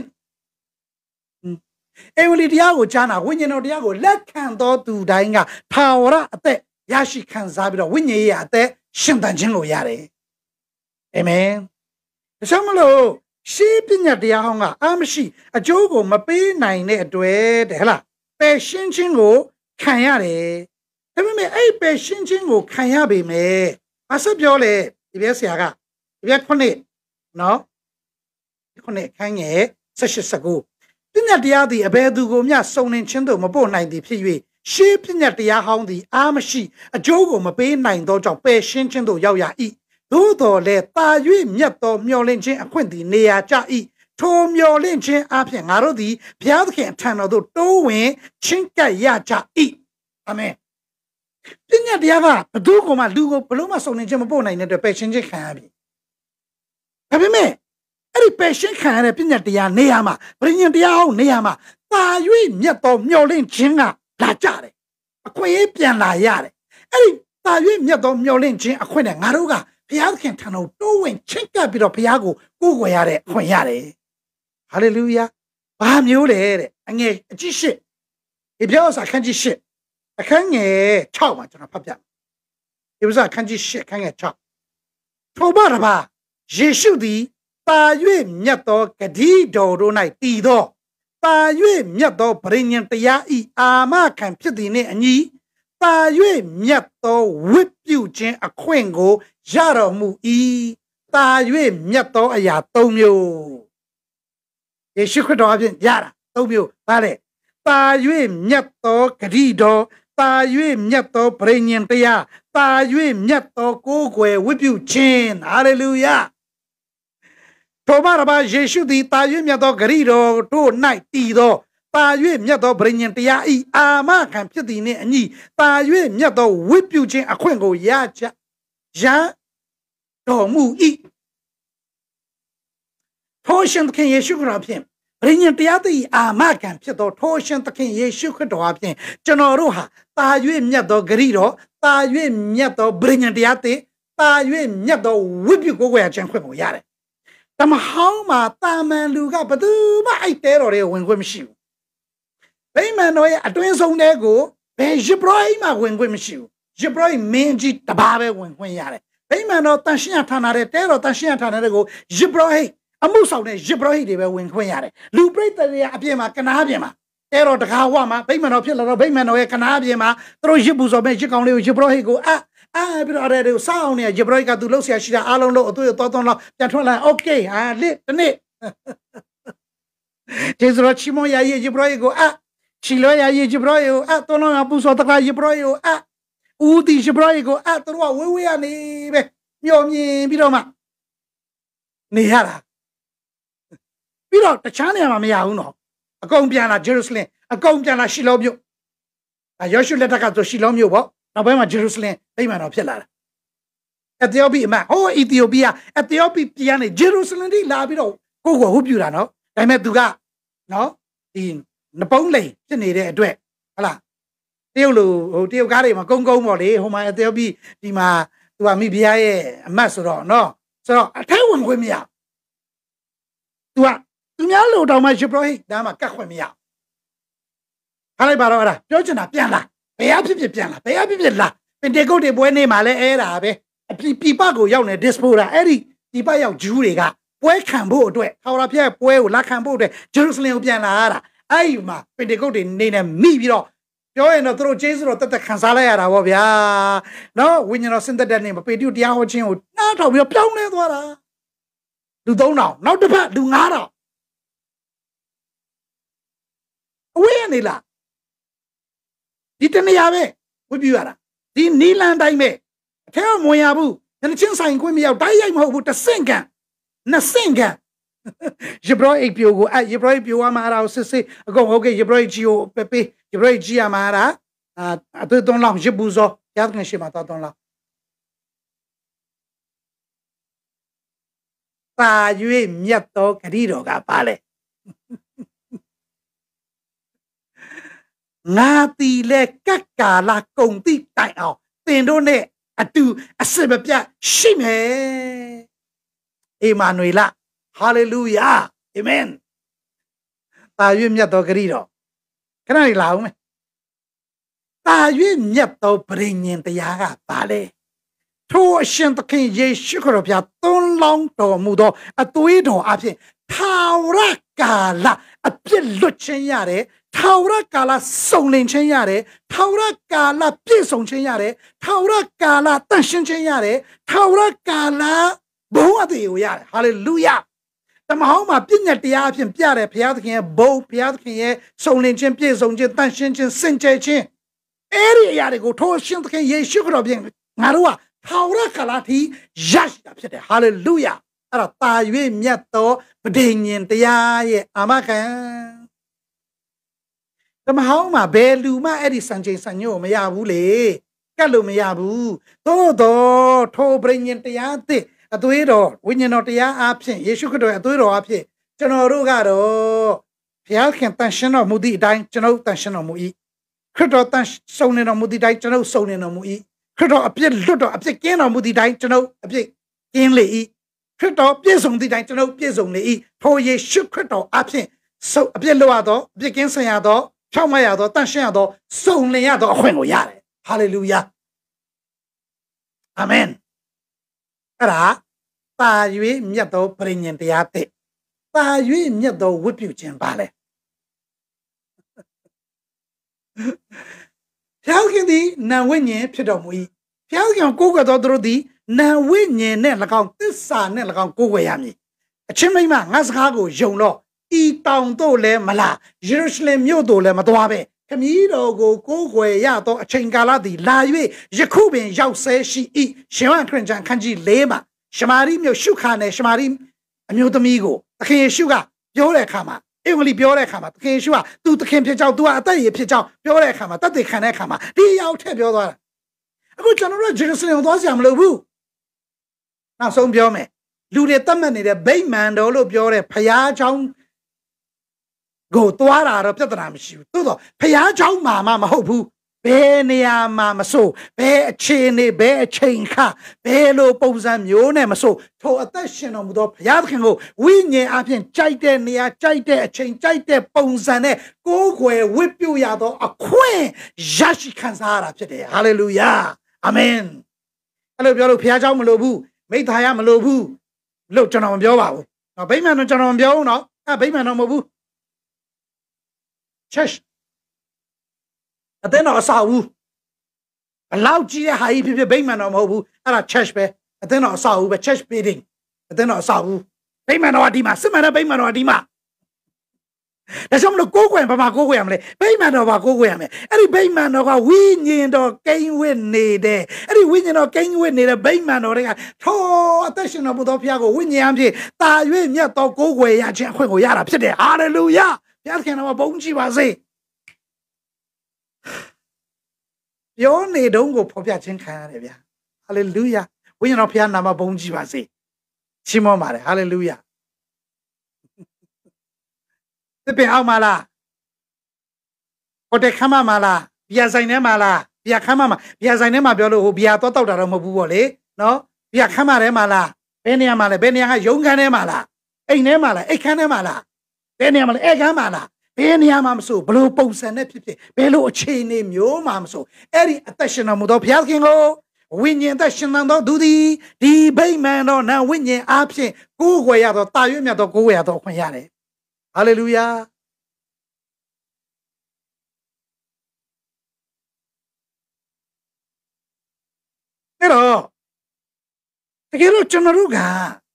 အေဝံဂေလိတရားကိုကြားနာဝိညာဉ်တော်တရားကိုလက်ခံတော်သူတိုင်းကထာဝရအသက်ရရှိခံစားပြီးတော့ဝိညာဉ်ရဲ့အသက်ရှင်သန်ခြင်းကိုရတယ်အာမင်ဒါကြောင့်မလို့ရှေးပညာတရားဟောင်းကအမရှိအကျိုးကိုမပေးနိုင်တဲ့အတွေ့တဲ့ဟလားပယ်ရှင်းခြင်းကိုခံရတယ်ဒါပေမဲ့အဲ့ပယ်ရှင်းခြင်းကိုခံရပေမဲ့အဆက်ပြောလေဒီပြဆရာကဒီပြခုနှစ်နော်ခုနှစ်ခန်းငယ်ဆက်ရှိစကူပညာတရားသည်အဘယ်သူကိုမျှစုံလင်ခြင်းတို့မပို့နိုင်သည်ဖြစ်၍ရှေးပညာတရားဟောင်းသည်အားမရှိအကျိုးကိုမပေးနိုင်သောကြောင့်ပယ်ရှင်းခြင်းတို့ရောက်ရ၏သို့တော်လည်းတာ၍မြတ်သောမျောလင့်ခြင်းအခွင့်သည်နေရာကျ၏ထိုမျောလင့်ခြင်းအပြင်ငါတို့သည်ဘုရားသခင်အထံတော်သို့တိုးဝင်ချင်းကပ်ရကြ၏အာမင်ပညာတရားကဘသူကမှလူကိုဘလို့မှစုံလင်ခြင်းမပို့နိုင်တဲ့အတွက်ပယ်ရှင်းခြင်းခံရပြီဒါပေမဲ့အဲ့ဒီပယ်ရှင်းခံရတဲ့ပညာတရားနေရာမှာပရိညာတရားဟောင်းနေရာမှာတာ၍မြတ်သောမျောလင့်ခြင်းကလာကြတယ်အခွင့်အရေးပြန်လာရတယ်အဲ့ဒီတာ၍မြတ်သောမျောလင့်ခြင်းအခွင့်နဲ့ငါတို့ကဘုရားသခင်ထံတော်တိုးဝင်ချင့်ကပ်ပြီးတော့ဘုရားကိုကိုးကွယ်ရတဲ့အခွင့်ရတယ်ဟာလေလုယာဘာမျိုးလဲတဲ့အငယ်အကြည့်ရှစ်ဒီပြောစာခန်းကြီးရှစ်အခန်းငယ်၆မှာကျွန်တော်ဖတ်ပြမယ်ဒီဥစ္စာခန်းကြီးရှစ်ခန်းငယ်၆ထိုဘာတပါယေရှုသည်တာ၍မြတ်သောဂတိတော်တို့၌တည်သောတာ၍မြတ်သောဗြိဉ္ဉ်တရားဤအာမခံဖြစ်သည်နှင့်အညီတာ၍မြတ်သောဝိပုခြင်းအခွင့်ကိုရတော်မူ၏တာ၍မြတ်သောအရာ၃မျိုးယေရှုခရစ်တော်အပြင်ရတာ၃မျိုးဗါလေတာ၍မြတ်သောဂတိတော်တာ၍မြတ်သောဗြိဉ္ဉ်တရားတာ၍မြတ်သောကိုးကွယ်ဝိပုခြင်းဟာလေလုယာထိုမှတပါယေရှုသည်တာ၍မြတ်သောဂရိတော်တို့၌တည်သောတာ၍မြတ်သောဗြိဉ္ဉ်တရားဤအာမခံဖြစ်သည်နှင့်အညီတာ၍မြတ်သောဝိပုခြင်းအခွင့်ကိုရကြရတော်မူ၏ထိုရှင်သခင်ယေရှုခရစ်တော်ဖြင့်ဗြိဉ္ဉ်တရားသည်အာမခံဖြစ်သောထိုရှင်သခင်ယေရှုခရစ်တော်အပြင်ကျွန်တော်တို့ဟာတာ၍မြတ်သောဂရိတော်တာ၍မြတ်သောဗြိဉ္ဉ်တရားသည်တာ၍မြတ်သောဝိပုကိုးကွယ်ခြင်းခွင့်ကိုရတယ်တမဟောင်းမှာတာမန်လူကဘယ်သူမှအိုက်တဲတော်တွေဝင်ခွင့်မရှိဘူးဗိမာန်တော်ရဲ့အတွင်းဆုံးတဲကိုဘယ်ယေဘရဟိမှဝင်ခွင့်မရှိဘူးယေဘရဟိမင်းကြီးတပါးပဲဝင်ခွင့်ရတယ်ဗိမာန်တော်တန်ရှင်းရဌာနတဲ့တဲတော်တန်ရှင်းရဌာနတဲ့ကိုယေဘရဟိအမှုဆောင်တဲ့ယေဘရဟိတွေပဲဝင်ခွင့်ရတယ်လူပရိသတ်တွေအပြင်မှာကနားပြင်မှာတဲတော်တကားဝမှာဗိမာန်တော်ဖြစ်လာတော့ဗိမာန်တော်ရဲ့ကနားပြင်မှာသူတို့ယေပူဆိုမဲ့ယေကောင်လေးကိုယေဘရဟိကိုအအာပြီးတော့အဲ့ဒါကိုစောင်းနေယေဘရဟိကသူလှုပ်ရှားရှိတာအားလုံးလို့အသွေးတော်တော်လောက်ပြန်ထွက်လာโอเคဟာလေတနေ့ကျေးဇူးတော်ချီးမွမ်းရယေဘရဟိကိုအချီလို့ရယေဘရဟိကိုအတော်လုံးပူစောတကားယေဘရဟိကိုအဦးဒီယေဘရဟိကိုအသူတို့ကဝေးဝေးကနေပဲမျောမြင်ပြီးတော့မှနေရတာပြီးတော့တခြားနေရာမှာမရဘူးနော်အကုန်ပြန်လာဂျေရုဆလင်အကုန်ပြန်လာရှီလောမြို့အဲယောရှုလက်ထက်ကဆိုရှီလောမြို့ပေါ့နောက်ပိုင်းမှာဂျေရုဆလင်ဗိမာန်တော်ဖြစ်လာတာအသီယိုပီအမဟိုအီသီယိုပီကအသီယိုပီပြန်နေဂျေရုဆလင်ထိလာပြီးတော့ကိုကိုဟုတ်ပြူတာနော်ဒါပေမဲ့သူကနော်ဒီနပုံးလိန်ဖြစ်နေတဲ့အတွက်ဟုတ်လားတရုတ်လိုဟိုတရုတ်ကားတွေမှာကုန်းကုန်းပေါ့လေဟိုမှာအသီယိုပီဒီမှာသူကမိဖုရားရဲ့အမတ်ဆိုတော့နော်ဆိုတော့အထဲဝင်ခွင့်မရသူကသူများလိုတောင်မှယေဘရဟိဒါမှကတ်ခွင့်မရဟာလိုက်ပါတော့အဲ့ဒါပြောချင်တာပြန်လာဘယ်အဖြစ်ဖြစ်ပြန်လာဘယ်အဖြစ်ဖြစ်လာပင်တေကုတ်တွေပွဲနေမှာလဲအဲ့ဒါပဲအပြပြပကိုရောက်နေ diaspora အဲ့ဒီဒီပရောက်ဂျူးတွေကပွဲခံဖို့အတွက်ထာဝရဘုရားပွဲကိုလာခံဖို့အတွက်ဂျေရုဆလင်ကိုပြန်လာရတာအဲ့ဒီမှာပင်တေကုတ်တွေနေနေမိပြီးတော့ပြောရင်တော့သူတို့ကျေးဇူးတော်တက်တက်ခံစားလိုက်ရတာပေါ့ဗျာနော်ဝိညာဉ်တော်ဆင်းသက်တဲ့နေ့မှာပေတရုတရားဟောခြင်းကိုနားထောင်ပြီးတော့ပြောင်းလဲသွားတာလူသုံးထောင်နောက်တစ်ပတ်လူငါးထောင်အဝေးရနေလားဒီတနေရာပဲဝတ်ပြရတာဒီနီလန်တိုင်းပဲအထက်မဝင်ရဘူးညချင်းဆိုင်ခွင့်မရောက်တိုက်ရိုက်မဟုတ်ဘူးတစ်ဆင့်ကန်နှစ်ဆင့်ကန်ယေဘရဟိပြိုကိုအဲယေဘရဟိပြိုကမှာတော့စစ်စစ်အကုန်ဟုတ်ကဲ့ယေဘရဟိကြီးကိုပေပေယေဘရဟိကြီးရမှာတာအသွေးသွန်းလောက်ရစ်ဘူးစောရသခင်ရှိမှာတော့သွန်းလောက်ပါ၍မြတ်သောဂတိတော်ကပါလေငါတီလဲကက်ကာလာကုံတိတိုင်အောင်သင်တို့နဲ့အတူအစစ်မပြတ်ရှိမယ်အေမာနွေလဟာလေလုယာအာမင်ပါ၍မြတ်သောဂတိတော်ခဏလေးလာအောင်မယ်ပါ၍မြတ်သောပရိညင်တရားကပါလေထိုအရှင်သခင်ယေရှုခရစ်ဘုရားသွန်းလောင်းတော်မူသောအသွေးတော်အဖြစ်ထာဝရကာလအပြစ်လွတ်ခြင်းရတယ်ထာဝရကာလစုံလင်ခြင်းရတယ်ထာဝရကာလပြည့်စုံခြင်းရတယ်ထာဝရကာလတန်ရှင်းခြင်းရတယ်ထာဝရကာလဘုံအသေးကိုရတယ်ဟာလေလုယာတမဟောင်းမှာပြည့်ညတ်တရားအဖြစ်ပြတယ်ဘုရားသခင်ရဲ့ဘုံဘုရားသခင်ရဲ့စုံလင်ခြင်းပြည့်စုံခြင်းတန်ရှင်းခြင်းစင်ကြယ်ခြင်းအဲ့ဒီအရာတွေကိုထိုအရှင်သခင်ယေရှုခရစ်ပြင်ငါတို့ကထာဝရကာလထိရရှိတာဖြစ်တယ်ဟာလေလုယာအဲ့ဒါတာ၍မြတ်သောပဋိညာဉ်တရားရဲ့အာမခံတမဟောင်းမှာဘယ်လူမှအဲ့ဒီစံချိန်စံညို့မရဘူးလေကတ်လို့မရဘူးသို့တော့ထိုပဋိညာဉ်တရားသစ်အသွေးတော်ဝိညာဉ်တော်တရားအဖြစ်ယေရှုခရစ်တော်ရဲ့အသွေးတော်အဖြစ်ကျွန်တော်တို့ကတော့ဘုရားခင်တန်ရှင်းတော်မူသည့်အတိုင်းကျွန်တော်တန်ရှင်းတော်မူ၏ခရစ်တော်တန်ဆုံနေတော်မူသည့်အတိုင်းကျွန်တော်ဆုံနေတော်မူ၏ခရစ်တော်အပြစ်လွတ်တော်အပြစ်ကင်းတော်မူသည့်အတိုင်းကျွန်တော်အပြစ်ကင်းလေ၏ခရစ်တော်ပြည့်စုံသည့်အတိုင်းကျွန်တော်ပြည့်စုံလေ၏ထိုယေရှုခရစ်တော်အဖြစ်ဆုအပြစ်လွတ်ရသောအပြစ်ကင်းဆင်ရသောဖြောင့်မတ်ရသောတန်ရှင်းရသောစုံလင်ရသောအခွင့်ကိုရတယ်ဟာလေလုယာအာမင်အဲ့ဒါပါ၍မြတ်သောပရိညင်တရားသစ်ပါ၍မြတ်သောဝတ်ပြုခြင်းပါလေဘုရားခင်သည်နာဝိညာဉ်ဖြစ်တော်မူ၏ဘုရားခင်ကိုးကွယ်တော်သူတို့သည်နာဝိညာဉ်နဲ့၎င်းသစ္စာနဲ့၎င်းကိုးကွယ်ရမည်အချင်းမိမငါစကားကိုယုံတော့ဤတောင်တို့လည်းမလားယေရုရှလင်မြို့တို့လည်းမသွားပဲခမည်းတော်ကိုကိုးကွယ်ရသောအချိန်ကာလသည်လာ၍ယခုပင်ရောက်ဆဲရှိ၏ရှင်ဝခရစ်ကျမ်းခန်းကြီး၄မှာရှမာရိမြို့ရှုခါနဲ့ရှမာရိအမျိုးသမီးကိုသခင်ယေရှုကပြောတဲ့အခါမှာအင်္ဂလိပ်ပြောတဲ့အခါမှာသခင်ယေရှုကသူသခင်ဖြစ်ကြောင်းသူကအသက်ရည်ဖြစ်ကြောင်းပြောတဲ့အခါမှာတသက်ခံတဲ့အခါမှာဒီရောက်ထည့်ပြောသွားတာအခုကျွန်တော်တို့ဂျေရုဆလင်ကိုသွားစရာမလိုဘူးနောက်ဆုံးပြောမယ်လူတွေတတ်မှတ်နေတဲ့ဗိမာန်တော်လို့ပြောတဲ့ဖျားเจ้าကိုသွားတာတော့ပြဿနာမရှိဘူးသို့တော့ဖျားเจ้าမှာမှမဟုတ်ဘူးဘယ်နေရာမှာမဆိုဘယ်အခြေအနေဘယ်အချိန်ခါဘယ်လိုပုံစံမျိုးနဲ့မဆိုထိုအသက်ရှင်တော်မူသောဘုရားသခင်ကိုဝိညာဉ်အပြင်ကြိုက်တဲ့နေရာကြိုက်တဲ့အချိန်ကြိုက်တဲ့ပုံစံနဲ့ကိုးကွယ်ဝတ်ပြုရသောအခွင့်ရရှိခံစားရတာဖြစ်တယ်ဟာလေလုယာအာမင်အဲ့လိုပြောလို့ဘုရားเจ้าမလိုဘူးမိသားရမလိုဘူးလို့ကျွန်တော်မပြောပါဘူးနော်ဗိမာန်တော့ကျွန်တော်မပြောဘူးနော်အဲ့ဗိမာန်တော့မဟုတ်ဘူး church အသင်းတော်အဆောက်အဦဘလောက်ကြီးတဲ့ဟာကြီးဖြစ်ဖြစ်ဗိမာန်တော်မဟုတ်ဘူးအဲ့ဒါ church ပဲအသင်းတော်အဆောက်အဦပဲ church building အသင်းတော်အဆောက်အဦဗိမာန်တော်ကဒီမှာစစ်မှန်တဲ့ဗိမာန်တော်ကဒီမှာဒါကြောင့်မလို့ကိုးကွယ်ဘာမှကိုးကွယ်ရမလဲဗိမာန်တော်ဘာကိုးကွယ်ရမလဲအဲ့ဒီဗိမာန်တော်ကဝိညာဉ်တော်ကိန်းဝတ်နေတဲ့အဲ့ဒီဝိညာဉ်တော်ကိန်းဝတ်နေတဲ့ဗိမာန်တော်တွေကထိုအသက်ရှင်တော်မူသောဘုရားကိုဝိညာဉ်အဖြစ်တာ၍မြတ်သောကိုးကွယ်ရခြင်းအခွင့်ကိုရတာဖြစ်တယ်ဟာလေလုယာဘုရားခင်တော်ဘုန်းကြီးပါစေပြောနေတုံးကိုဖော်ပြခြင်းခံရတယ်ဗျာဟာလေလုယာဝိညာဉ်တော်ဘုရားနာမဘုန်းကြီးပါစေချီးမွမ်းပါတယ်ဟာလေလုယာသစ်ပင်အောက်မှာလားဟိုတယ်ခမ်းမမှာလားဘီယာဆိုင်ထဲမှာလားဘီယာခမ်းမမှာဘီယာဆိုင်ထဲမှာပြောလို့ဟိုဘီယာတော့တောက်တာတော့မဟုတ်ဘူးပေါ့လေနော်ဘီယာခမ်းမထဲမှာလားဘယ်နေရာမှာလဲဘယ်နေရာကရုံးခန်းထဲမှာလားအိမ်ထဲမှာလားအိတ်ခန်းထဲမှာလားဘယ်နေရာမှာလဲအိတ်ခန်းမှာလားဘယ်နေရာမှာမဆိုဘလို့ပုံစံနဲ့ဖြစ်ဖြစ်ဘယ်လိုအခြေအနေမျိုးမှာမဆိုအဲ့ဒီအသက်ရှင်တော်မူသောဘုရားခင်ကိုဝိညာဉ်သက်ရှင်သောသူသည်ဒီဗိမာန်တော်နာဝိညာဉ်အားဖြင့်ကိုးကွယ်ရသောတာ၍မြတ်သောကိုးကွယ်ရသောအခွင့်ရတယ်ဟာလေလုယာအဲ့တော့တကယ်လို့ကျွန်တော်တို့က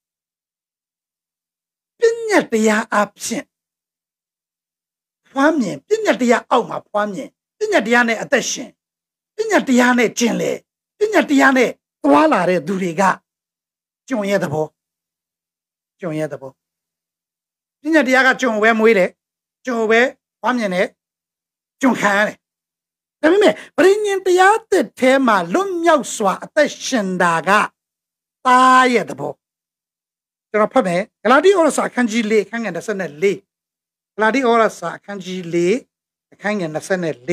ပညာတရားအဖြစ်ဖွားမြင်ပညာတရားအောက်မှာဖွားမြင်ပညာတရားနဲ့အသက်ရှင်ပညာတရားနဲ့ကျင့်လေပညာတရားနဲ့သွားလာတဲ့သူတွေကကျွန်ရဲ့သဘောကျွန်ရဲ့သဘောပညာတရားကကျွန်ပဲမွေးတယ်ကျွန်ပဲဖွားမြင်တယ်ကျွန်ခံရတယ်ဒါပေမဲ့ပရိညင်တရားတစ်ထဲမှာလွတ်မြောက်စွာအသက်ရှင်တာကသားရဲ့သဘောကျွန်တော်ဖတ်မယ်ဂလာတိဩဝါစာအခန်းကြီး၄အခန်းငယ်၂၄ဂလာတိဩဝါစာအခန်းကြီး၄အခန်းငယ်၂၄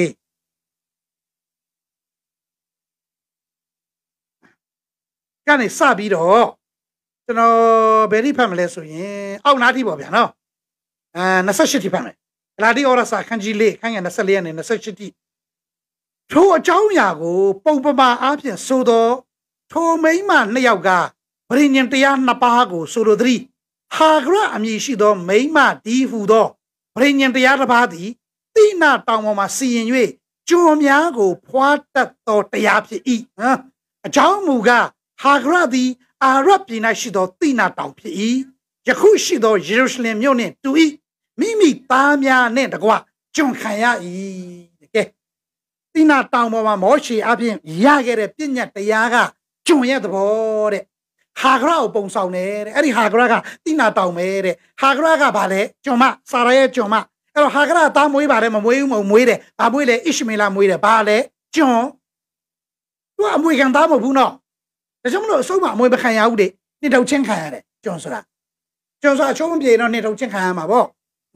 ကနေစပြီးတော့ကျွန်တော်ဘယ်ထိဖတ်မလဲဆိုရင်အောက်နားထိပေါ့ဗျာနော်အဲ၂၈ထိဖတ်မယ်ဂလာတိဩဝါစာအခန်းကြီး၄အခန်းငယ်၂၄နဲ့၂၈ထိထိုအကြောင်းအရာကိုပုံပမာအားဖြင့်ဆိုတော့ထိုမိန်းမနှစ်ယောက်ကပရိညင်တရားနှစ်ပါးကိုဆိုလိုသည်ဟာဂရအမည်ရှိသောမိန်းမဒီဟုသောပရိညင်တရားတစ်ပါးသည်တိနာတောင်ပေါ်မှာစီရင်၍ကျွန်များကိုဖွာတတ်သောတရားဖြစ်၏ဟမ်အကြောင်းမူကားဟာဂရသည်အာရပြည်၌ရှိသောတိနာတောင်ဖြစ်၏ယခုရှိသောယေရုရှလင်မြို့နှင့်တူ၏မိမိသားများနှင့်တကွကျွန်ခံရ၏ကဲတိနာတောင်ပေါ်မှာမောရှေအပြင်ရခဲ့တဲ့ပြည့်ညတ်တရားကကျွန်ရဲ့သဘောတဲ့ဟာဂရကိုပုံဆောင်တယ်တဲ့အဲ့ဒီဟာဂရကတိနာတောင်ပဲတဲ့ဟာဂရကဘာလဲကျွန်မစာရရဲ့ကျွန်မအဲ့တော့ဟာဂရသားမွေးပါတယ်မမွေးဘူးမမွေးတယ်ဘာမွေးလဲဣရှမေလမွေးတယ်ဘာလဲကျွန်သူကအမွေခံသားမဟုတ်ဘူးနော်ဒါကြောင့်မလို့အဆုံးမအမွေမခံရဘူးတဲ့နှစ်ထုတ်ချင်းခံရတယ်ကျွန်ဆိုတာကျွန်ဆိုတာအချုံးမပြေတော့နှစ်ထုတ်ချင်းခံရမှာပေါ့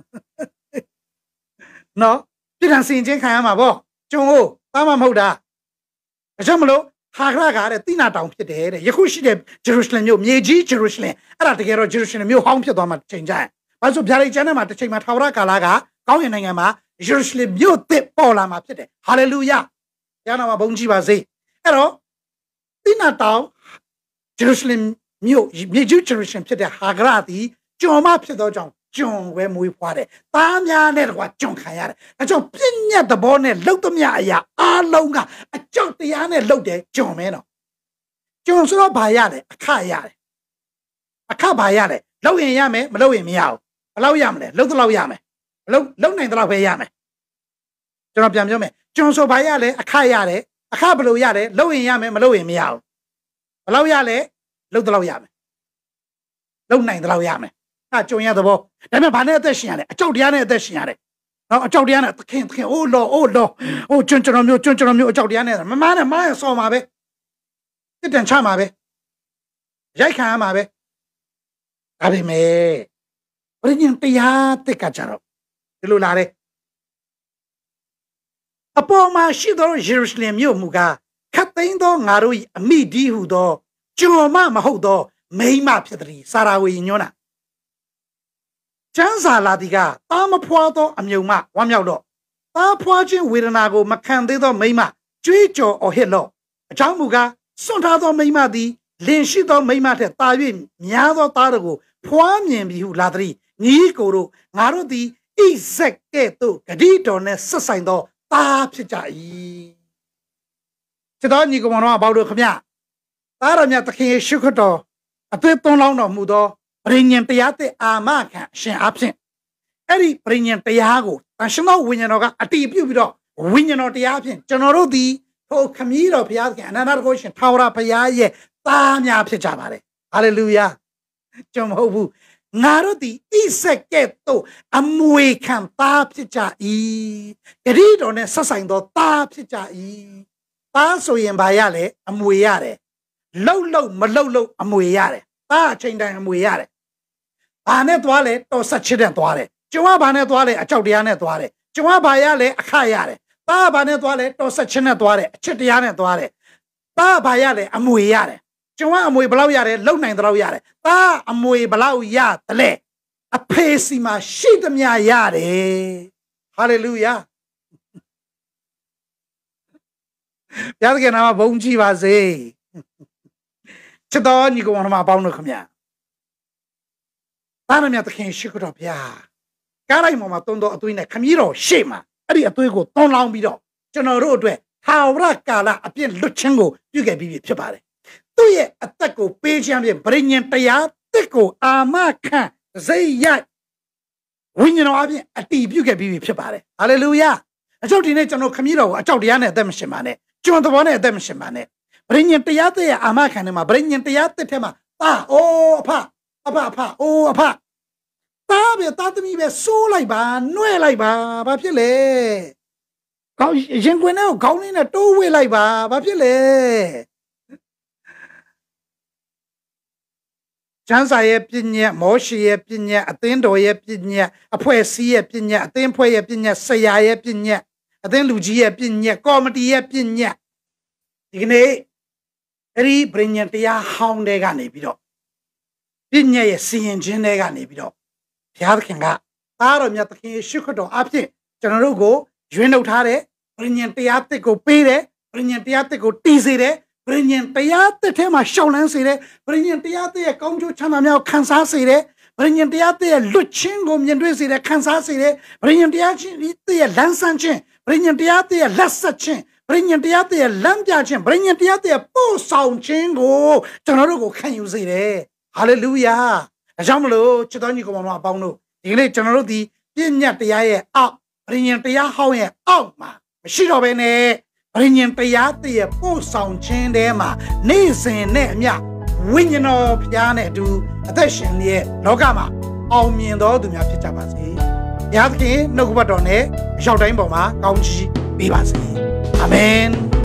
နော်ပြည်ထန်စင်ချင်းခံရမှာပေါ့ကျွန်ဟုတ်သားမမဟုတ်တာဒါကြောင့်မလို့ဟာဂရကတဲ့တိနာတောင်ဖြစ်တယ်တဲ့ယခုရှိတဲ့ဂျေရုရှလင်မြို့မြေကြီးဂျေရုရှလင်အဲ့ဒါတကယ်တော့ဂျေရုရှလင်မြို့ဟောင်းဖြစ်သွားမှချိန်ကြရင်ဘာလို့ဗျာဒိတ်ကျမ်းထဲမှာတစ်ချိန်မှာထာဝရကာလကကောင်းကင်နိုင်ငံမှာဂျေရုရှလင်မြို့သစ်ပေါ်လာမှာဖြစ်တယ်ဟာလေလုယာဘုရားနာမဘုန်းကြီးပါစေအဲ့တော့တိနာတောင်ဂျေရုရှလင်မြို့မြေကြီးဂျေရုရှလင်ဖြစ်တဲ့ဟာဂရသည်ကျွန်မဖြစ်သောကြောင့်ကျွန်ဝဲမွေးဖွားတယ်သားများနဲ့တကွာကျွန်ခံရတယ်အဲကြောင့်ပြည့်ညတ်သဘောနဲ့လှုပ်သမျှအရာအားလုံးကအကြောက်တရားနဲ့လှုပ်တယ်ကျွန်မဲတော့ကျွန်ဆိုတော့ဘာရလဲအခရတယ်အခဘာရလဲလှုပ်ရင်ရမယ်မလှုပ်ရင်မရဘူးဘယ်လောက်ရမလဲလှုပ်သလောက်ရမယ်မလှုပ်လှုပ်နိုင်သလောက်ပဲရမယ်ကျွန်တော်ပြန်ပြောမယ်ကျွန်ဆိုဘာရလဲအခရတယ်အခဘယ်လိုရလဲလှုပ်ရင်ရမယ်မလှုပ်ရင်မရဘူးဘယ်လောက်ရလဲလှုပ်သလောက်ရမယ်လှုပ်နိုင်သလောက်ရမယ်အကျုံရသဘောဒါပေမဲ့ဘာနဲ့အသက်ရှင်ရလဲအကြောက်တရားနဲ့အသက်ရှင်ရတယ်နော်အကြောက်တရားနဲ့သခင်သခင်အိုးလောအိုးလောအိုးကျွန်းကျွန်တော်မျိုးကျွန်းကျွန်တော်မျိုးအကြောက်တရားနဲ့မမနဲ့မနဲ့ဆော်မှာပဲတစ်တန်ချမှာပဲရိုက်ခံရမှာပဲဒါပေမဲ့ပရိညင်တရားတက်ကကြတော့ဒီလိုလာတယ်အပေါ်မှာရှိသောယေရုရှလင်မြို့မူကားခတ်သိမ်းသောငါတို့၏အမိဒီဟုသောကျွန်မမဟုတ်သောမိန်းမဖြစ်သည်စာရာဝေညွန်းတာကျမ်းစာလာဒီကသားမဖွာသောအမြုံမဝမ်းမြောက်တော့သားဖွာခြင်းဝေဒနာကိုမခံသေးသောမိန်းမကြွေးကြော်အော်ဟစ်လော့အကြောင်းမူကားစွန့်ထားသောမိန်းမသည်လင်ရှိသောမိန်းမထက်သာ၍များသောသားတို့ကိုဖွားမြင်ပြီးဟုလာသည်ညီကိုတို့ငါတို့သည်ဣဇက်ကဲ့သို့ဂတိတော်နှင့်ဆက်ဆိုင်သောသားဖြစ်ကြ၏ခြေတော်ညီကောင်တော်ဘောက်တို့ခမသားတော်မြတ်သခင်ယေရှုခရစ်တော်အသွေးသွန်းလောင်းတော်မူသောပရိညင်တရားတဲ့အာမခံရှင်အဖြစ်အဲ့ဒီပရိညင်တရားကိုတန်ရှင်သောဝိညာဉ်တော်ကအတည်ပြုပြီးတော့ဝိညာဉ်တော်တရားအဖြစ်ကျွန်တော်တို့ဒီထိုခမည်းတော်ဘုရားသခင်အနန္တတကုရှင်ထာဝရဘုရားရဲ့သားများဖြစ်ကြပါတယ်ဟာလေလုယာကျွန်မဟုတ်ဘူးငါတို့ဒီဣဇက်ကဲ့သို့အမွေခံသားဖြစ်ကြ၏ဂတိတော်နဲ့ဆက်ဆိုင်သောသားဖြစ်ကြ၏သားဆိုရင်ဘာရလဲအမွေရတယ်လှုပ်လှုပ်မလှုပ်လှုပ်အမွေရတယ်သားအချိန်တိုင်းအမွေရတယ်ဘာနဲ့သွားလဲတော်ဆက်ချစ်တဲ့သွားတယ်ကျွန်မဘာနဲ့သွားလဲအကြောက်တရားနဲ့သွားတယ်ကျွန်မဘာရလဲအခရတယ်သားဘာနဲ့သွားလဲတော်ဆက်ချစ်နဲ့သွားတယ်အချစ်တရားနဲ့သွားတယ်သားဘာရလဲအမွေရတယ်ကျွန်မအမွေဘလောက်ရတယ်လုံနိုင်တဲ့လောက်ရတယ်သားအမွေဘလောက်ရတယ်လဲအဖေစီမှာရှိသမျှရတယ်ဟာလေလုယာဘုရားသခင်နာမဘုန်းကြီးပါစေချစ်တော်ညီကောင်တော်မှာပေါင်းလို့ခင်ဗျာသားမမြတ်သခင်ရှိခိုးတော်ဗျာကားလိုက်ပေါ်မှာတွန်းတော်အသွေးနဲ့ခမည်းတော်ရှေ့မှာအဲ့ဒီအသွေးကိုတွန်းလောင်းပြီးတော့ကျွန်တော်တို့အတွက်ထာဝရကာလအပြည့်လွတ်ခြင်းကိုပြုခဲ့ပြီးဖြစ်ပါတယ်သူ့ရဲ့အသက်ကိုပေးခြင်းဖြင့်ပရိညင်တရားတစ်ကိုအာမခံစိတ်ရိုက်ဝိညာဉ်တော်အပြင်အတီးပြုတ်ခဲ့ပြီးဖြစ်ပါတယ်ဟာလေလုယာအကြောက်ဒီနေ့ကျွန်တော်ခမည်းတော်ကိုအကြောက်တရားနဲ့အသက်မရှင်ပါနဲ့ကျွန်တော်သဘောနဲ့အသက်မရှင်ပါနဲ့ပရိညင်တရားတဲ့အာမခံထဲမှာပရိညင်တရားတဲ့ထဲမှာတာအိုးအဖအဖအဖအိုးအဖတာပဲတာသမီးပဲစိုးလိုက်ပါနှွဲလိုက်ပါဘာဖြစ်လဲကောင်းရင်ခွင်ထဲကိုခေါင်းလေးနဲ့တိုးဝေးလိုက်ပါဘာဖြစ်လဲကျမ်းစာရဲ့ပြညတ်မောရှေရဲ့ပြညတ်အသင်းတော်ရဲ့ပြညတ်အဖွဲ့အစည်းရဲ့ပြညတ်အသင်းဖွဲ့ရဲ့ပြညတ်ဆရာရဲ့ပြညတ်အသင်းလူကြီးရဲ့ပြညတ်ကော်မတီရဲ့ပြညတ်ဒီကနေ့အဲ့ဒီပရိညတ်တရားဟောင်းတဲ့ကနေပြီးတော့ပြညတ်ရဲ့စီရင်ခြင်းတွေကနေပြီးတော့ဘုရားသခင်ကသားတော်မြတ်သခင်ရှုခတ်တော်အဖြစ်ကျွန်တော်တို့ကိုရွေးနှုတ်ထားတဲ့ပရိညတ်တရားတစ်ကိုပေးတယ်ပရိညတ်တရားတစ်ကိုတည်စေတယ်ပရိညင်တရားတဲ့ထဲမှာရှောင်းလန်းစေတယ်ပရိညင်တရားတဲ့ရဲ့ကောင်းကျိုးချမ်းသာများကိုခံစားစေတယ်ပရိညင်တရားတဲ့ရဲ့လွတ်ချင်းကိုမြင်တွေ့စေတယ်ခံစားစေတယ်ပရိညင်တရားချင်းတဲ့ရဲ့လမ်းဆန်းခြင်းပရိညင်တရားတဲ့ရဲ့လက်ဆက်ခြင်းပရိညင်တရားတဲ့ရဲ့လမ်းပြခြင်းပရိညင်တရားတဲ့ရဲ့ပို့ဆောင်ခြင်းကိုကျွန်တော်တို့ကိုခံယူစေတယ်ဟာလေလုယာဒါကြောင့်မလို့ချစ်တော်ညီကောင်မအပေါင်းတို့ဒီကနေ့ကျွန်တော်တို့ဒီပြည့်ညတ်တရားရဲ့အောက်ပရိညင်တရားဟောင်းရဲ့အောက်မှာမရှိတော့ဘဲနဲ့ပရိညင်တရားတည်းပို့ဆောင်ခြင်းထဲမှာနေ့စဉ်နဲ့အမျှဝိညာဉ်တော်ဘုရားနဲ့အတူအသက်ရှင်ရဲ့လောကမှာအောင်မြင်တော်သူများဖြစ်ကြပါစေ။ဘုရားသခင်နှုတ်ကပတ်တော်နဲ့အရောက်တိုင်းပေါ်မှာကောင်းချီးပေးပါစေ။အာမင်။